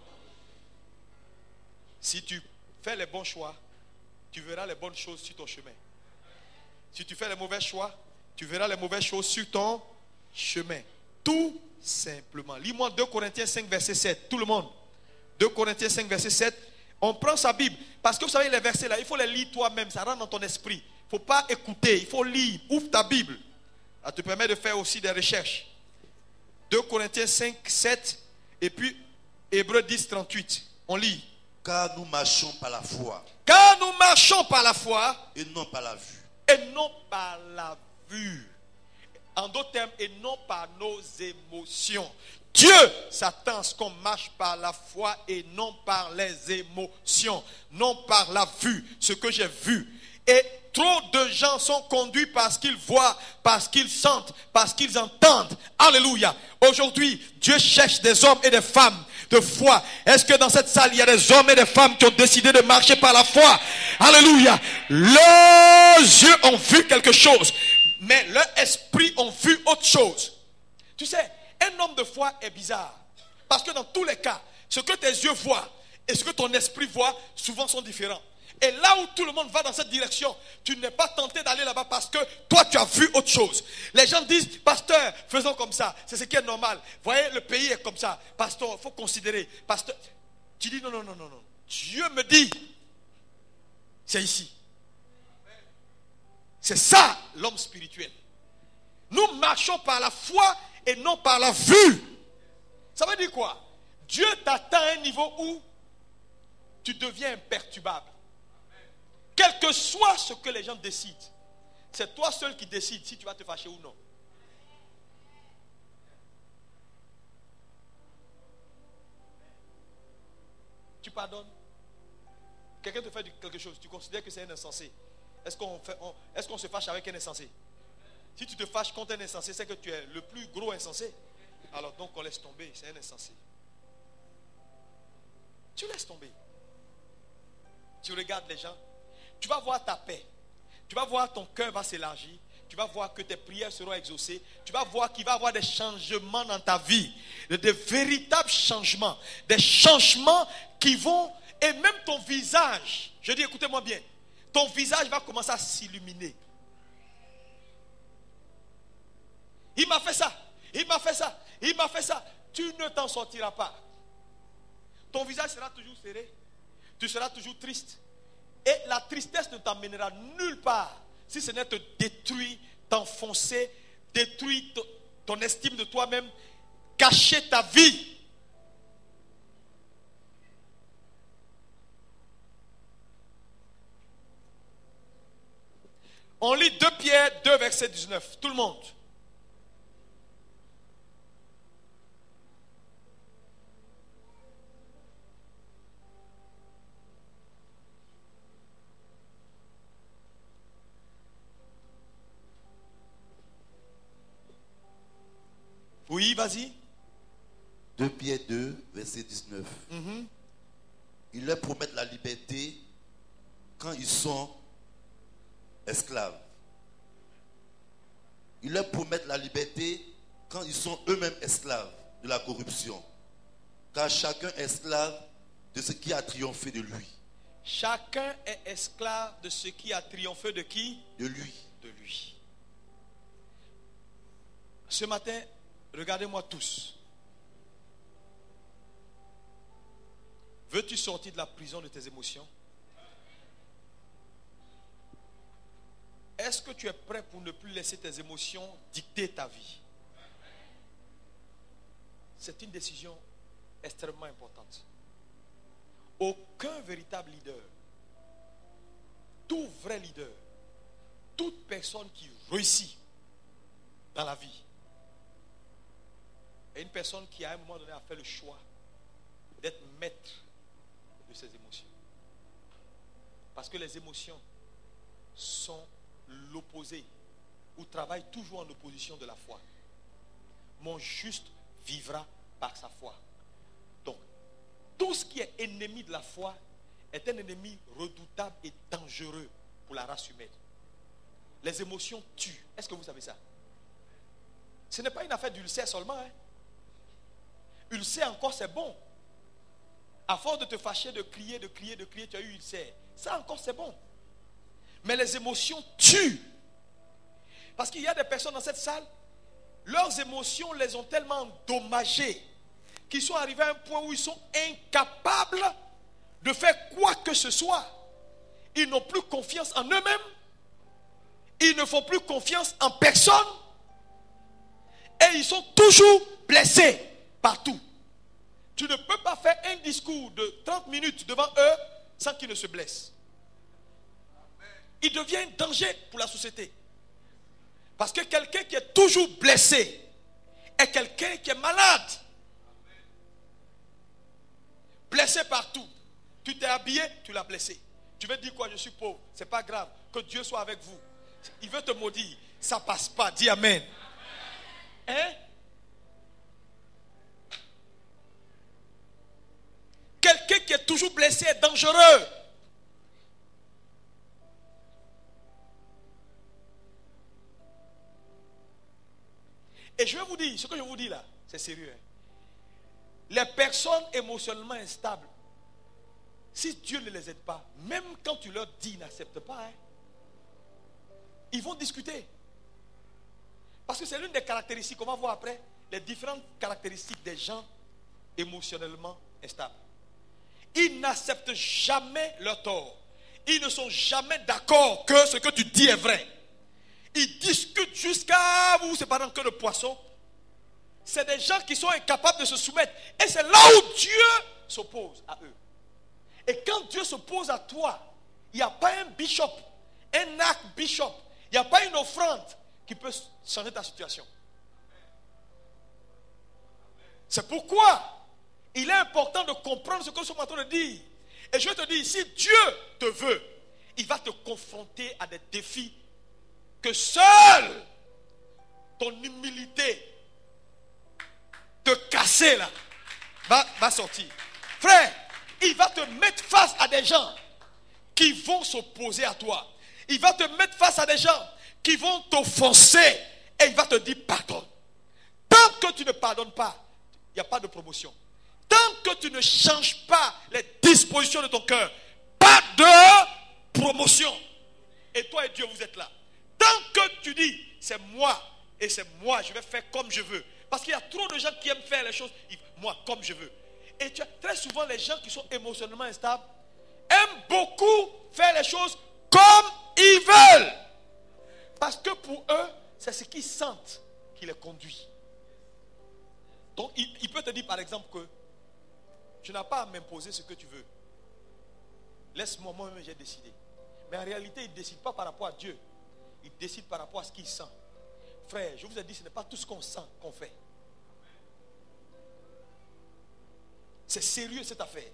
Si tu fais les bons choix, tu verras les bonnes choses sur ton chemin. Si tu fais les mauvais choix, tu verras les mauvaises choses sur ton chemin. Tout simplement. Lis-moi deux Corinthiens cinq, verset sept. Tout le monde. deux Corinthiens cinq, verset sept. On prend sa Bible. Parce que vous savez, les versets là, il faut les lire toi-même. Ça rentre dans ton esprit. Il ne faut pas écouter. Il faut lire. Ouvre ta Bible. Ça te permet de faire aussi des recherches. deux Corinthiens cinq, sept. Et puis, Hébreux dix, trente-huit. On lit. Car nous marchons par la foi. Car nous marchons par la foi. Et non par la vue. Et non par la vue. En d'autres termes, et non par nos émotions. Dieu s'attend à ce qu'on marche par la foi et non par les émotions, non par la vue, ce que j'ai vu. Et trop de gens sont conduits parce qu'ils voient, parce qu'ils sentent, parce qu'ils entendent. Alléluia. Aujourd'hui, Dieu cherche des hommes et des femmes de foi. Est-ce que dans cette salle, il y a des hommes et des femmes qui ont décidé de marcher par la foi? Alléluia. Leurs yeux ont vu quelque chose, mais leurs esprits ont vu autre chose. Tu sais, un homme de foi est bizarre. Parce que dans tous les cas, ce que tes yeux voient et ce que ton esprit voit, souvent sont différents. Et là où tout le monde va dans cette direction, tu n'es pas tenté d'aller là-bas parce que toi, tu as vu autre chose. Les gens disent, pasteur, faisons comme ça. C'est ce qui est normal. Vous voyez, le pays est comme ça. Pasteur, il faut considérer. Pasteur, tu dis non, non, non, non, non. Dieu me dit, c'est ici. C'est ça, l'homme spirituel. Nous marchons par la foi et non par la vue. Ça veut dire quoi? Dieu t'atteint à un niveau où tu deviens imperturbable. Quel que soit ce que les gens décident, c'est toi seul qui décides si tu vas te fâcher ou non. Tu pardonnes. Quelqu'un te fait quelque chose, tu considères que c'est un insensé. Est-ce qu'on fait, on, est-ce qu'on se fâche avec un insensé? Si tu te fâches contre un insensé, c'est que tu es le plus gros insensé. Alors donc on laisse tomber, c'est un insensé. Tu laisses tomber. Tu regardes les gens. Tu vas voir ta paix. Tu vas voir ton cœur va s'élargir. Tu vas voir que tes prières seront exaucées. Tu vas voir qu'il va y avoir des changements dans ta vie. De, de véritables changements. Des changements qui vont... Et même ton visage. Je dis, écoutez-moi bien. Ton visage va commencer à s'illuminer. Il m'a fait ça. Il m'a fait ça. Il m'a fait ça. Tu ne t'en sortiras pas. Ton visage sera toujours serré. Tu seras toujours triste. Et la tristesse ne t'emmènera nulle part si ce n'est te détruire, t'enfoncer, détruire ton estime de toi-même, cacher ta vie. On lit deux Pierre deux, verset dix-neuf. Tout le monde. Oui, vas-y. deux Pierre deux, verset dix-neuf. Mhm. Ils leur promettent la liberté quand ils sont esclaves. Ils leur promettent la liberté quand ils sont eux-mêmes esclaves de la corruption. Car chacun est esclave de ce qui a triomphé de lui. Chacun est esclave de ce qui a triomphé de qui? De lui. De lui. Ce matin, regardez-moi tous. Veux-tu sortir de la prison de tes émotions? Est-ce que tu es prêt pour ne plus laisser tes émotions dicter ta vie? C'est une décision extrêmement importante. Aucun véritable leader, tout vrai leader, toute personne qui réussit dans la vie est une personne qui à un moment donné a fait le choix d'être maître de ses émotions. Parce que les émotions sont l'opposé ou travaillent toujours en opposition de la foi. Mon juste vivra par sa foi. Donc, tout ce qui est ennemi de la foi est un ennemi redoutable et dangereux pour la race humaine. Les émotions tuent. Est-ce que vous savez ça? Ce n'est pas une affaire d'ulcère seulement. Hein? Ulcère encore, c'est bon. À force de te fâcher, de crier, de crier, de crier, tu as eu ulcère. Ça encore, c'est bon. Mais les émotions tuent. Parce qu'il y a des personnes dans cette salle, leurs émotions les ont tellement endommagées qu'ils sont arrivés à un point où ils sont incapables de faire quoi que ce soit. Ils n'ont plus confiance en eux-mêmes. Ils ne font plus confiance en personne. Et ils sont toujours blessés partout. Tu ne peux pas faire un discours de trente minutes devant eux sans qu'ils ne se blessent. Il devient un danger pour la société. Parce que quelqu'un qui est toujours blessé est quelqu'un qui est malade. Blessé partout. Tu t'es habillé, tu l'as blessé. Tu veux dire quoi? Je suis pauvre. C'est pas grave. Que Dieu soit avec vous. Il veut te maudire. Ça passe pas. Dis amen. Hein? Quelqu'un qui est toujours blessé est dangereux. Et je vais vous dire, ce que je vous dis là, c'est sérieux. Hein? Les personnes émotionnellement instables, si Dieu ne les aide pas, même quand tu leur dis, ils n'acceptent pas, hein, ils vont discuter. Parce que c'est l'une des caractéristiques, on va voir après, les différentes caractéristiques des gens émotionnellement instables. Ils n'acceptent jamais leur tort. Ils ne sont jamais d'accord que ce que tu dis est vrai. Ils discutent jusqu'à vous séparant que le poisson. C'est des gens qui sont incapables de se soumettre. Et c'est là où Dieu s'oppose à eux. Et quand Dieu s'oppose à toi, il n'y a pas un bishop, un archbishop, il n'y a pas une offrande qui peut changer ta situation. C'est pourquoi il est important de comprendre ce que nous sommes en train de dire. Et je vais te dire, si Dieu te veut, il va te confronter à des défis que seule ton humilité te casser là va, va sortir. Frère, il va te mettre face à des gens qui vont s'opposer à toi. Il va te mettre face à des gens qui vont t'offenser et il va te dire pardonne. Tant que tu ne pardonnes pas, il n'y a pas de promotion. Tant que tu ne changes pas les dispositions de ton cœur, pas de promotion. Et toi et Dieu, vous êtes là. Tant que tu dis, c'est moi, et c'est moi, je vais faire comme je veux. Parce qu'il y a trop de gens qui aiment faire les choses, moi, comme je veux. Et tu as, très souvent, les gens qui sont émotionnellement instables aiment beaucoup faire les choses comme ils veulent. Parce que pour eux, c'est ce qu'ils sentent qui les conduit. Donc, il, il peut te dire, par exemple, que tu n'as pas à m'imposer ce que tu veux. Laisse-moi, moi-même, j'ai décidé. Mais en réalité, il ne décide pas par rapport à Dieu. Il décide par rapport à ce qu'il sent. Frère, je vous ai dit, ce n'est pas tout ce qu'on sent qu'on fait. C'est sérieux cette affaire.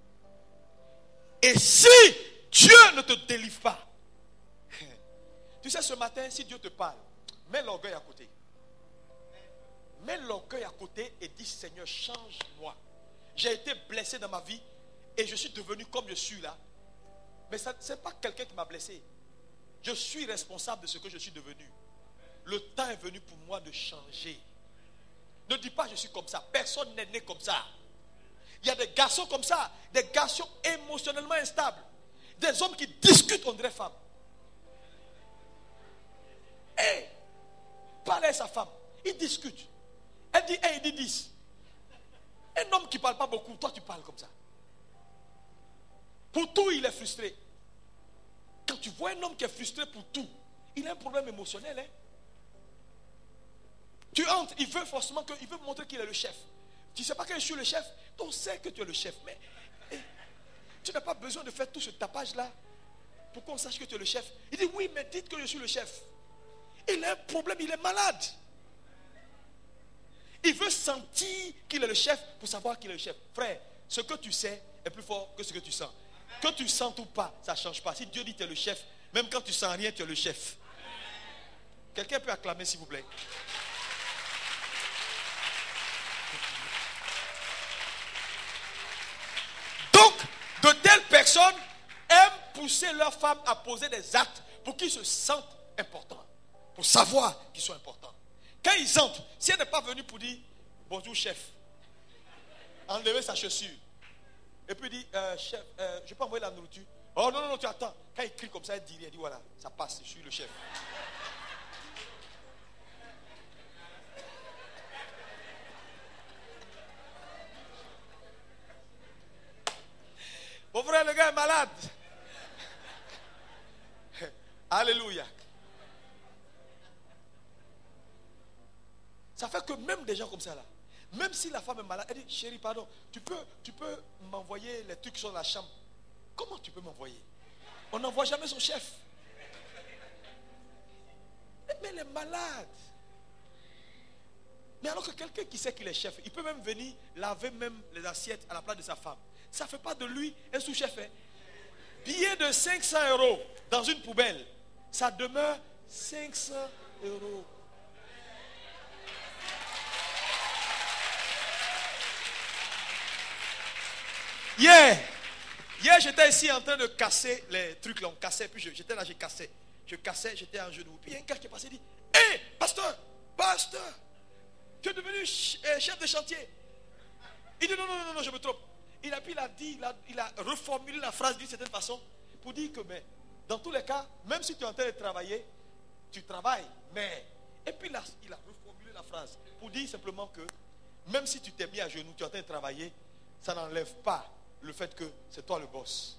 Et si Dieu ne te délivre pas, tu sais, ce matin, si Dieu te parle, mets l'orgueil à côté. Mets l'orgueil à côté et dis Seigneur, change-moi. J'ai été blessé dans ma vie et je suis devenu comme je suis là. Mais ce n'est pas quelqu'un qui m'a blessé. Je suis responsable de ce que je suis devenu. Le temps est venu pour moi de changer. Ne dis pas je suis comme ça. Personne n'est né comme ça. Il y a des garçons comme ça, des garçons émotionnellement instables, des hommes qui discutent, on dirait femmes. Et parle à sa femme, il discute. Elle dit un, il dit dix. Un homme qui ne parle pas beaucoup, toi tu parles comme ça. Pour tout, il est frustré. Quand tu vois un homme qui est frustré pour tout, il a un problème émotionnel. Hein? Tu entres, il veut forcément que, il veut montrer qu'il est le chef. Tu ne sais pas que je suis le chef. On sait que tu es le chef. Mais eh, tu n'as pas besoin de faire tout ce tapage-là pour qu'on sache que tu es le chef. Il dit oui, mais dites que je suis le chef. Il a un problème, il est malade. Il veut sentir qu'il est le chef pour savoir qu'il est le chef. Frère, ce que tu sais est plus fort que ce que tu sens. Que tu sens ou pas, ça ne change pas. Si Dieu dit que tu es le chef, même quand tu sens rien, tu es le chef. Quelqu'un peut acclamer s'il vous plaît. Donc, de telles personnes aiment pousser leurs femmes à poser des actes pour qu'ils se sentent importants. Pour savoir qu'ils sont importants. Quand ils entrent, si elle n'est pas venue pour dire bonjour chef, enlever sa chaussure, et puis dit euh, chef, euh, je peux envoyer la nourriture. Oh non, non, non, tu attends. Quand il crie comme ça, elle dit rien, elle dit voilà, ça passe, je suis le chef. Mon frère, le gars est malade. Alléluia. Ça fait que même des gens comme ça là, même si la femme est malade, elle dit chérie, pardon, tu peux, tu peux m'envoyer les trucs qui sont dans la chambre. Comment tu peux m'envoyer? On n'envoie jamais son chef. Mais elle est malade. Mais alors que quelqu'un qui sait qu'il est chef, il peut même venir laver même les assiettes à la place de sa femme. Ça ne fait pas de lui un sous-chef. Hein? Billet de cinq cents euros dans une poubelle, ça demeure cinq cents euros. Hier, hier j'étais ici en train de casser les trucs là, on cassait, puis j'étais là, j'ai cassé. Je cassais, j'étais en genoux. Puis il y a un gars qui est passé et dit, hé, hey, pasteur, pasteur, tu es devenu chef de chantier. Il dit, non, non, non, non, je me trompe. Il a, puis il a dit, il a, il a reformulé la phrase d'une certaine façon pour dire que, mais, dans tous les cas, même si tu es en train de travailler, tu travailles, mais, et puis il a, il a reformulé la phrase pour dire simplement que, même si tu t'es mis à genoux, tu es en train de travailler, ça n'enlève pas le fait que c'est toi le boss.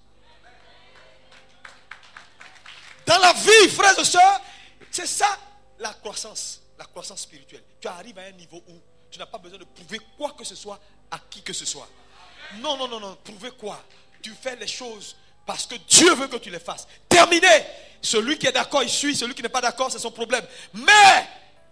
Dans la vie, frères et sœurs, c'est ça la croissance, la croissance spirituelle. Tu arrives à un niveau où tu n'as pas besoin de prouver quoi que ce soit à qui que ce soit. Non, non, non, non, prouver quoi? Tu fais les choses parce que Dieu veut que tu les fasses. Terminé. Celui qui est d'accord, il suit. Celui qui n'est pas d'accord, c'est son problème. Mais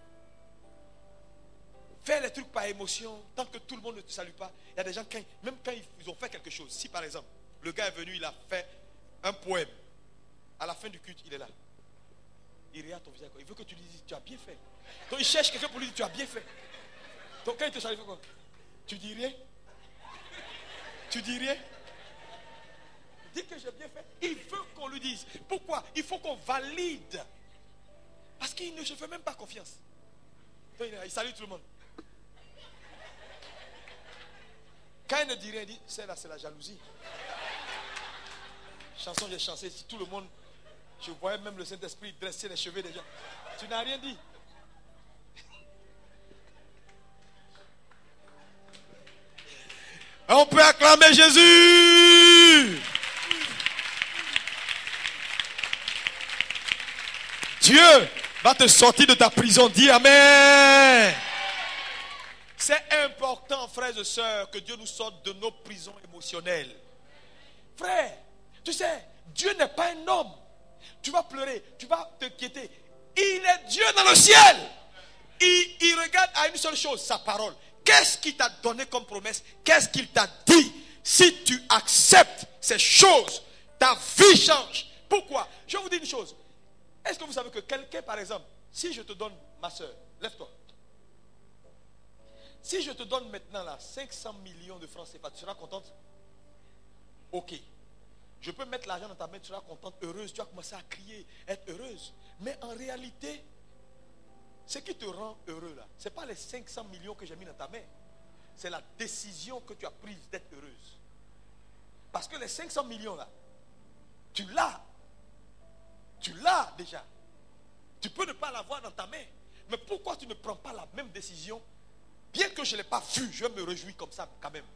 faire les trucs par émotion, tant que tout le monde ne te salue pas. Il y a des gens, quand, même quand ils ont fait quelque chose, si par exemple, le gars est venu, il a fait un poème, à la fin du culte, il est là. Il regarde ton visage, il veut que tu lui dises, tu as bien fait. Donc il cherche quelqu'un pour lui dire, tu as bien fait. Donc quand il te salue, il fait quoi? Tu dis rien? Tu dis rien? Dis que j'ai bien fait. Il veut qu'on lui dise. Pourquoi? Il faut qu'on valide. Parce qu'il ne se fait même pas confiance. Donc il salue tout le monde. Quand il ne dit rien, il dit, c'est là, c'est la jalousie. Chanson, j'ai chanté, si tout le monde, je voyais même le Saint-Esprit dresser les cheveux des gens. Tu n'as rien dit. On peut acclamer Jésus. Dieu va te sortir de ta prison. Dis Amen. C'est important, frères et sœurs, que Dieu nous sorte de nos prisons émotionnelles. Frère, tu sais, Dieu n'est pas un homme. Tu vas pleurer, tu vas t'inquiéter. Il est Dieu dans le ciel. Il, il regarde à une seule chose, sa parole. Qu'est-ce qu'il t'a donné comme promesse? Qu'est-ce qu'il t'a dit? Si tu acceptes ces choses, ta vie change. Pourquoi? Je vais vous dire une chose. Est-ce que vous savez que quelqu'un, par exemple, si je te donne ma soeur, lève-toi. Si je te donne maintenant là cinq cents millions de francs C F A, tu seras contente? Ok. Je peux mettre l'argent dans ta main, tu seras contente, heureuse. Tu vas commencer à crier, être heureuse. Mais en réalité, ce qui te rend heureux là, ce n'est pas les cinq cents millions que j'ai mis dans ta main. C'est la décision que tu as prise d'être heureuse. Parce que les cinq cents millions là, tu l'as. Tu l'as déjà. Tu peux ne pas l'avoir dans ta main. Mais pourquoi tu ne prends pas la même décision? Bien que je ne l'ai pas vu, je me réjouis comme ça quand même.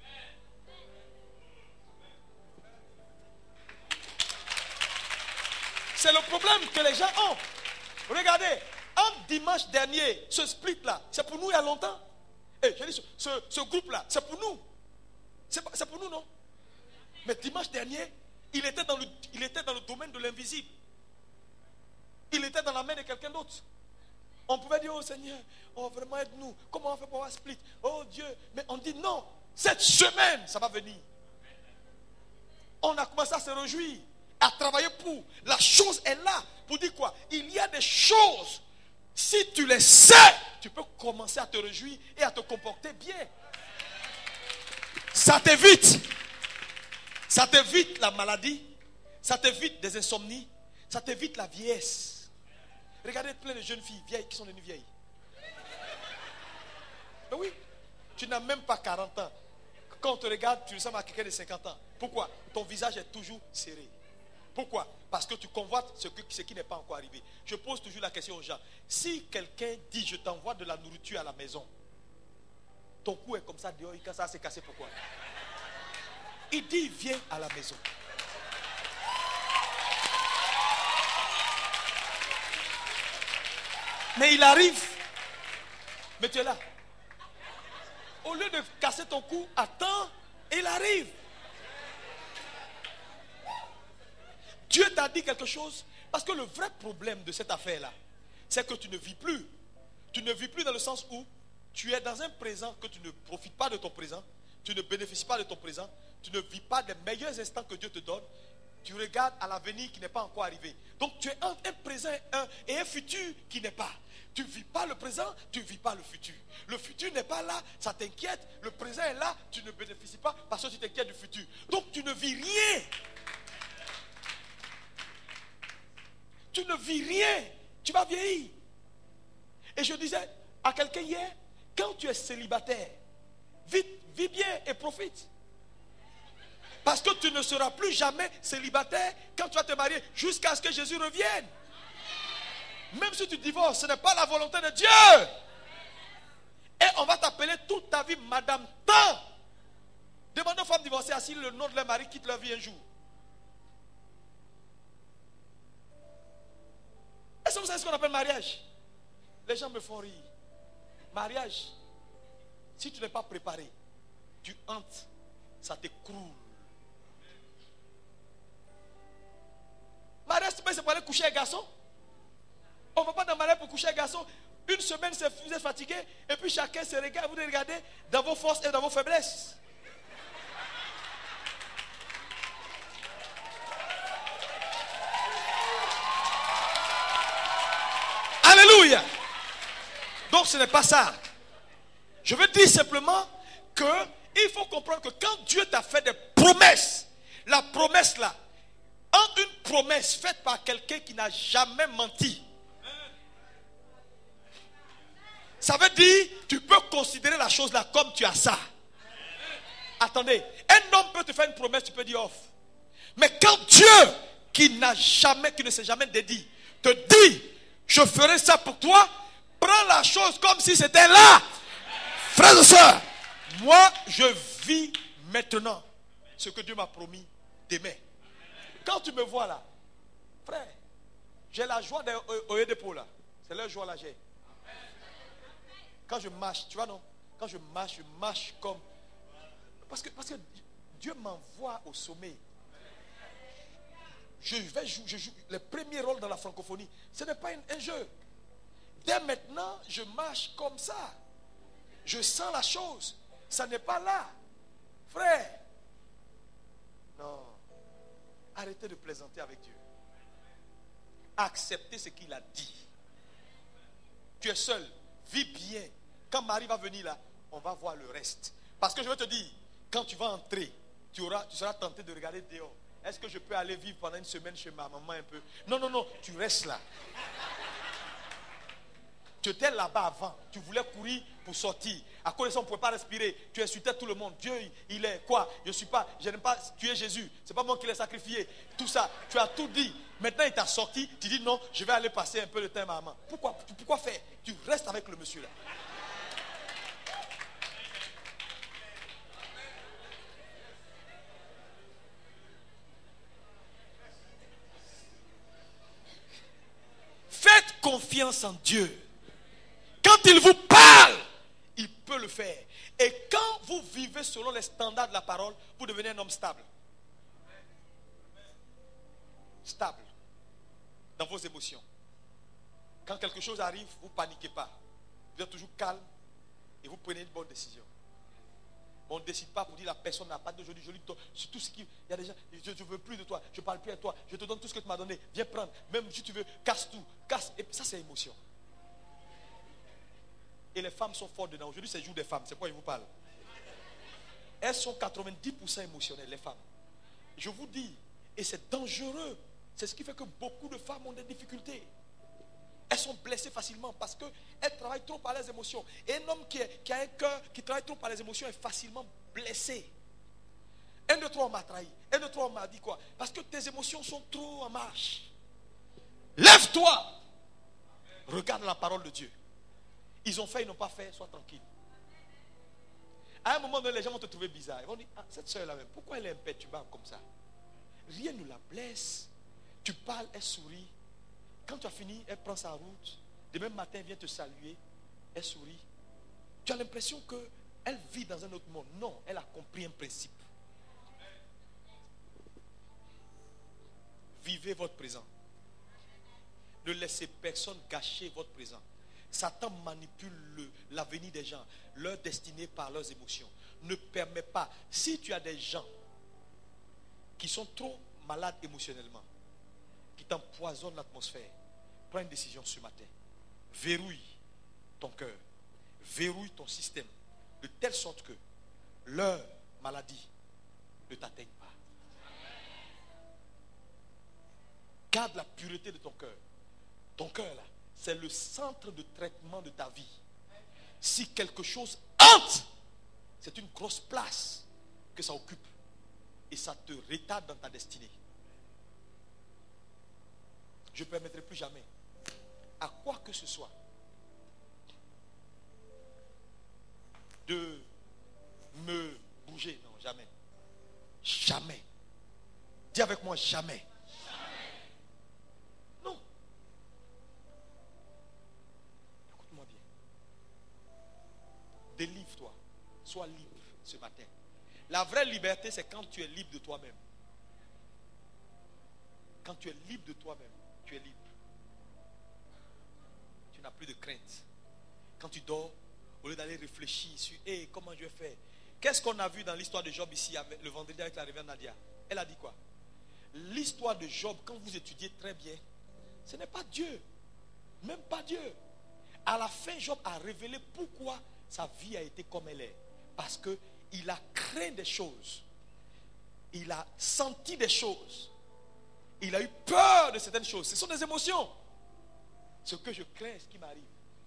C'est le problème que les gens ont. Regardez, en dimanche dernier, ce split là, c'est pour nous il y a longtemps. Eh, j'ai dit, ce, ce groupe là, c'est pour nous. C'est, c'est pour nous, non? Mais dimanche dernier, il était dans le, il était dans le domaine de l'invisible. Il était dans la main de quelqu'un d'autre. On pouvait dire, oh Seigneur, oh vraiment aide-nous. Comment on fait pour avoir split? Oh Dieu. Mais on dit non, cette semaine, ça va venir. On a commencé à se réjouir, à travailler pour. La chose est là. Pour dire quoi? Il y a des choses, si tu les sais, tu peux commencer à te réjouir et à te comporter bien. Ça t'évite. Ça t'évite la maladie. Ça t'évite des insomnies. Ça t'évite la vieillesse. Regardez plein de jeunes filles vieilles qui sont devenues vieilles. Mais oui, tu n'as même pas quarante ans. Quand on te regarde, tu ressembles à quelqu'un de cinquante ans. Pourquoi? Ton visage est toujours serré. Pourquoi? Parce que tu convoites ce, que, ce qui n'est pas encore arrivé. Je pose toujours la question aux gens. Si quelqu'un dit, je t'envoie de la nourriture à la maison, ton cou est comme ça dehors, quand ça s'est cassé, pourquoi? Il dit, viens à la maison. Mais il arrive. Mais tu es là. Au lieu de casser ton cou, attends, il arrive. Dieu t'a dit quelque chose. Parce que le vrai problème de cette affaire-là, c'est que tu ne vis plus. Tu ne vis plus dans le sens où tu es dans un présent que tu ne profites pas de ton présent. Tu ne bénéficies pas de ton présent. Tu ne vis pas des meilleurs instants que Dieu te donne. Tu regardes à l'avenir qui n'est pas encore arrivé. Donc tu es entre un présent et un, et un futur qui n'est pas. Tu ne vis pas le présent, tu ne vis pas le futur. Le futur n'est pas là, ça t'inquiète. Le présent est là, tu ne bénéficies pas parce que tu t'inquiètes du futur. Donc tu ne vis rien. Tu ne vis rien. Tu vas vieillir. Et je disais à quelqu'un hier, quand tu es célibataire, vite, vis bien et profite. Parce que tu ne seras plus jamais célibataire quand tu vas te marier jusqu'à ce que Jésus revienne. Même si tu divorces, ce n'est pas la volonté de Dieu. Et on va t'appeler toute ta vie Madame Tant. Demande aux femmes divorcées si le nom de leur mari quitte leur vie un jour. Est-ce que vous savez ce qu'on appelle mariage? Les gens me font rire. Mariage, si tu n'es pas préparé, tu entres, ça t'écroule. Mariage, c'est pour aller coucher un garçon. On ne va pas dans le mariage pour coucher un garçon. Une semaine, vous êtes fatigué. Et puis chacun se regarde. Vous devez regarder dans vos forces et dans vos faiblesses. Alléluia. Donc ce n'est pas ça. Je veux dire simplement qu'il faut comprendre que quand Dieu t'a fait des promesses, la promesse là, en une promesse faite par quelqu'un qui n'a jamais menti, ça veut dire tu peux considérer la chose là comme tu as ça. Attendez, un homme peut te faire une promesse, tu peux dire off. Mais quand Dieu, qui n'a jamais, qui ne s'est jamais dédié, te dit je ferai ça pour toi, prends la chose comme si c'était là. Frères et sœurs, moi je vis maintenant ce que Dieu m'a promis demain. Quand tu me vois là, frère, j'ai la joie au dépôt là. C'est leur joie là j'ai. Quand je marche, tu vois non? Quand je marche, je marche comme... Parce que, parce que Dieu m'envoie au sommet. Je vais jouer, je joue les premiers rôles dans la francophonie. Ce n'est pas un, un jeu. Dès maintenant, je marche comme ça. Je sens la chose. Ça n'est pas là. Frère. Non. Arrêtez de plaisanter avec Dieu. Acceptez ce qu'il a dit. Tu es seul. Vis bien. Quand Marie va venir là, on va voir le reste. Parce que je vais te dire, quand tu vas entrer, tu, auras, tu seras tenté de regarder dehors. Est-ce que je peux aller vivre pendant une semaine chez ma maman un peu? Non, non, non, tu restes là. Tu étais là-bas avant. Tu voulais courir pour sortir. À cause de ça, on ne pouvait pas respirer. Tu insultais tout le monde. Dieu, il est quoi? Je ne suis pas, je n'aime pas tuer Jésus. Ce n'est pas moi qui l'ai sacrifié. Tout ça, tu as tout dit. Maintenant, il t'a sorti. Tu dis non, je vais aller passer un peu de temps à maman. Pourquoi, pourquoi faire? Tu restes avec le monsieur là. Faites confiance en Dieu. Quand il vous parle, il peut le faire. Et quand vous vivez selon les standards de la parole, vous devenez un homme stable. Stable dans vos émotions. Quand quelque chose arrive, vous ne paniquez pas. Vous êtes toujours calme et vous prenez une bonne décision. On ne décide pas pour dire la personne n'a pas d'aujourd'hui. Je lui donne tout ce qui. Il y a des gens, je ne veux plus de toi, je ne parle plus à toi, je te donne tout ce que tu m'as donné. Viens prendre. Même si tu veux, casse tout. Casse. Et ça, c'est émotion. Et les femmes sont fortes dedans. Aujourd'hui, c'est le jour des femmes. C'est pourquoi je vous parle. Elles sont quatre-vingt-dix pour cent émotionnelles, les femmes. Je vous dis, et c'est dangereux. C'est ce qui fait que beaucoup de femmes ont des difficultés. Elles sont blessées facilement parce qu'elles travaillent trop par les émotions. Et un homme qui, est, qui a un cœur qui travaille trop par les émotions est facilement blessé. Un de trois, on m'a trahi. Un de trois, on m'a dit quoi? Parce que tes émotions sont trop en marche. Lève-toi. Regarde la parole de Dieu. Ils ont fait, ils n'ont pas fait, sois tranquille. À un moment donné, les gens vont te trouver bizarre. Ils vont dire, ah, cette soeur-là même, pourquoi elle est imperturbable comme ça? Rien ne la blesse. Tu parles, elle sourit. Quand tu as fini, elle prend sa route. Demain matin, elle vient te saluer. Elle sourit. Tu as l'impression qu'elle vit dans un autre monde. Non, elle a compris un principe. Vivez votre présent. Ne laissez personne gâcher votre présent. Satan manipule le, l'avenir des gens, leur destinée par leurs émotions. Ne permets pas. Si tu as des gens qui sont trop malades émotionnellement, qui t'empoisonnent l'atmosphère, prends une décision ce matin. Verrouille ton cœur. Verrouille ton système. De telle sorte que leur maladie ne t'atteigne pas. Garde la pureté de ton cœur. Ton cœur là, c'est le centre de traitement de ta vie. Si quelque chose entre, c'est une grosse place que ça occupe. Et ça te retarde dans ta destinée. Je ne permettrai plus jamais à quoi que ce soit de me bouger. Non, jamais. Jamais. Dis avec moi, jamais. Jamais. Non. Écoute-moi bien. Délivre-toi. Sois libre ce matin. La vraie liberté, c'est quand tu es libre de toi-même. Quand tu es libre de toi-même, tu es libre. Tu n'as plus de crainte. Quand tu dors, au lieu d'aller réfléchir sur hey, comment je vais faire. Qu'est-ce qu'on a vu dans l'histoire de Job ici avec, le vendredi avec la révérende Nadia? Elle a dit quoi? L'histoire de Job, quand vous étudiez très bien, ce n'est pas Dieu. Même pas Dieu. À la fin, Job a révélé pourquoi sa vie a été comme elle est. Parce qu'il a craint des choses. Il a senti des choses. Il a eu peur de certaines choses. Ce sont des émotions. Ce que je crains, ce qui m'arrive.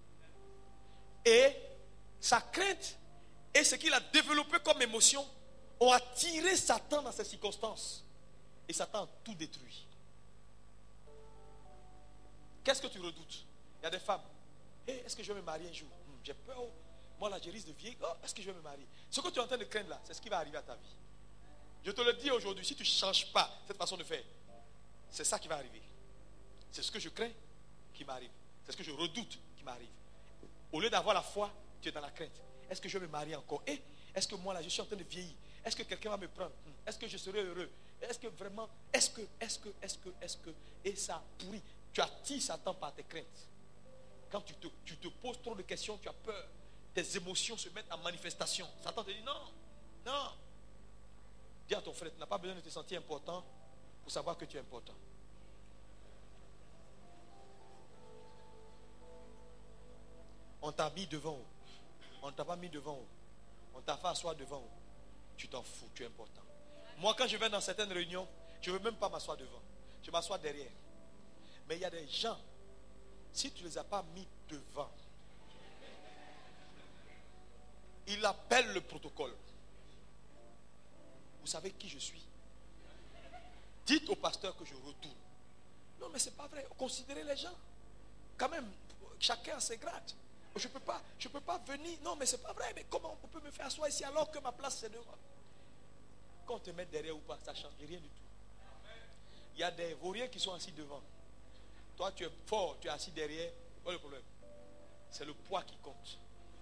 Et sa crainte et ce qu'il a développé comme émotion ont attiré Satan dans ces circonstances. Et Satan a tout détruit. Qu'est-ce que tu redoutes? Il y a des femmes. Hey, est-ce que je vais me marier un jour? hmm, J'ai peur. Moi là, je risque de vieillir. Oh, est-ce que je vais me marier? Ce que tu es en train de craindre là, c'est ce qui va arriver à ta vie. Je te le dis aujourd'hui, si tu ne changes pas cette façon de faire, c'est ça qui va arriver. C'est ce que je crains qui m'arrive. C'est ce que je redoute qui m'arrive. Au lieu d'avoir la foi, tu es dans la crainte. Est-ce que je vais me marier encore? Et est-ce que moi là, je suis en train de vieillir? Est-ce que quelqu'un va me prendre? Est-ce que je serai heureux? Est-ce que vraiment? Est-ce que, est-ce que, est-ce que, est-ce que? Et ça pourrit. Tu attires Satan par tes craintes. Quand tu te, tu te poses trop de questions, tu as peur. Tes émotions se mettent en manifestation. Satan te dit non, non. Dis à ton frère, tu n'as pas besoin de te sentir important pour savoir que tu es important. On t'a mis devant. On ne t'a pas mis devant. On t'a fait asseoir devant. Tu t'en fous, tu es important. Moi, quand je vais dans certaines réunions, je ne veux même pas m'asseoir devant. Je m'assois derrière. Mais il y a des gens, si tu ne les as pas mis devant, ils appellent le protocole. Vous savez qui je suis? Dites au pasteur que je retourne. Non, mais ce n'est pas vrai. Considérez les gens. Quand même, chacun a ses grades. Je ne peux pas, je peux pas venir. Non, mais ce n'est pas vrai. Mais comment on peut me faire asseoir ici alors que ma place c'est devant? Quand on te met derrière ou pas, ça ne change rien du tout. Il y a des vauriens qui sont assis devant. Toi, tu es fort, tu es assis derrière. Pas le problème. C'est le poids qui compte.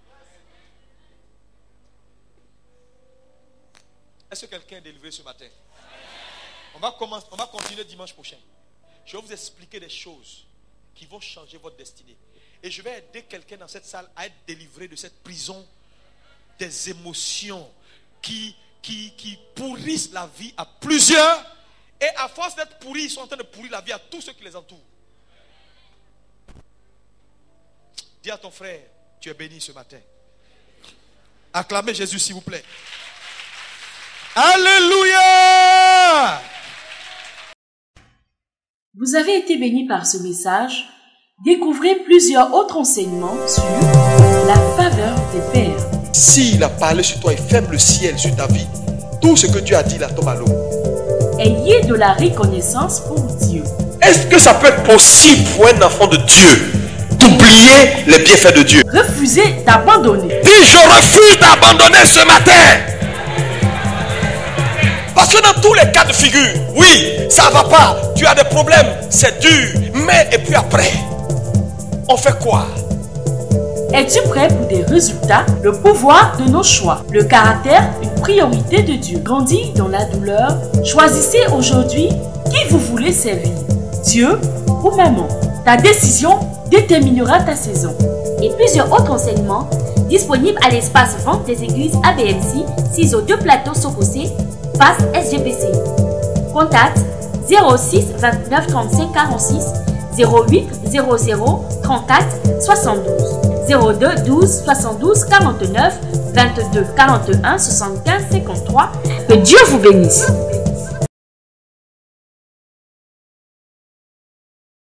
Est-ce que quelqu'un est délivré ce matin? On va, commencer, on va continuer dimanche prochain. Je vais vous expliquer des choses qui vont changer votre destinée. Et je vais aider quelqu'un dans cette salle à être délivré de cette prison des émotions qui, qui, qui pourrissent la vie à plusieurs. Et à force d'être pourris, ils sont en train de pourrir la vie à tous ceux qui les entourent. Dis à ton frère, tu es béni ce matin. Acclamez Jésus s'il vous plaît. Alléluia! Vous avez été béni par ce message. Découvrez plusieurs autres enseignements sur la faveur des pères. S'il a parlé sur toi et ferme le ciel sur ta vie, tout ce que Dieu a dit là tombe à l'eau. Ayez de la reconnaissance pour Dieu. Est-ce que ça peut être possible pour un enfant de Dieu d'oublier les bienfaits de Dieu? Refusez d'abandonner. Dis, je refuse d'abandonner ce matin. Parce que dans tous les cas de figure, oui, ça va pas, tu as des problèmes, c'est dur, mais et puis après, on fait quoi? Es-tu prêt pour des résultats? Le pouvoir de nos choix, le caractère, une priorité de Dieu. Grandis dans la douleur. Choisissez aujourd'hui qui vous voulez servir, Dieu ou maman. Ta décision déterminera ta saison. Et plusieurs autres enseignements disponibles à l'espace vente des églises A B M C, six oh deux Plateau Sokosé, face S G P C. Contact zéro six vingt-neuf trente-cinq quarante-six, zéro huit zéro zéro trente-quatre soixante-douze, zéro deux douze soixante-douze quarante-neuf vingt-deux quarante et un soixante-quinze cinquante-trois. Que Dieu vous bénisse.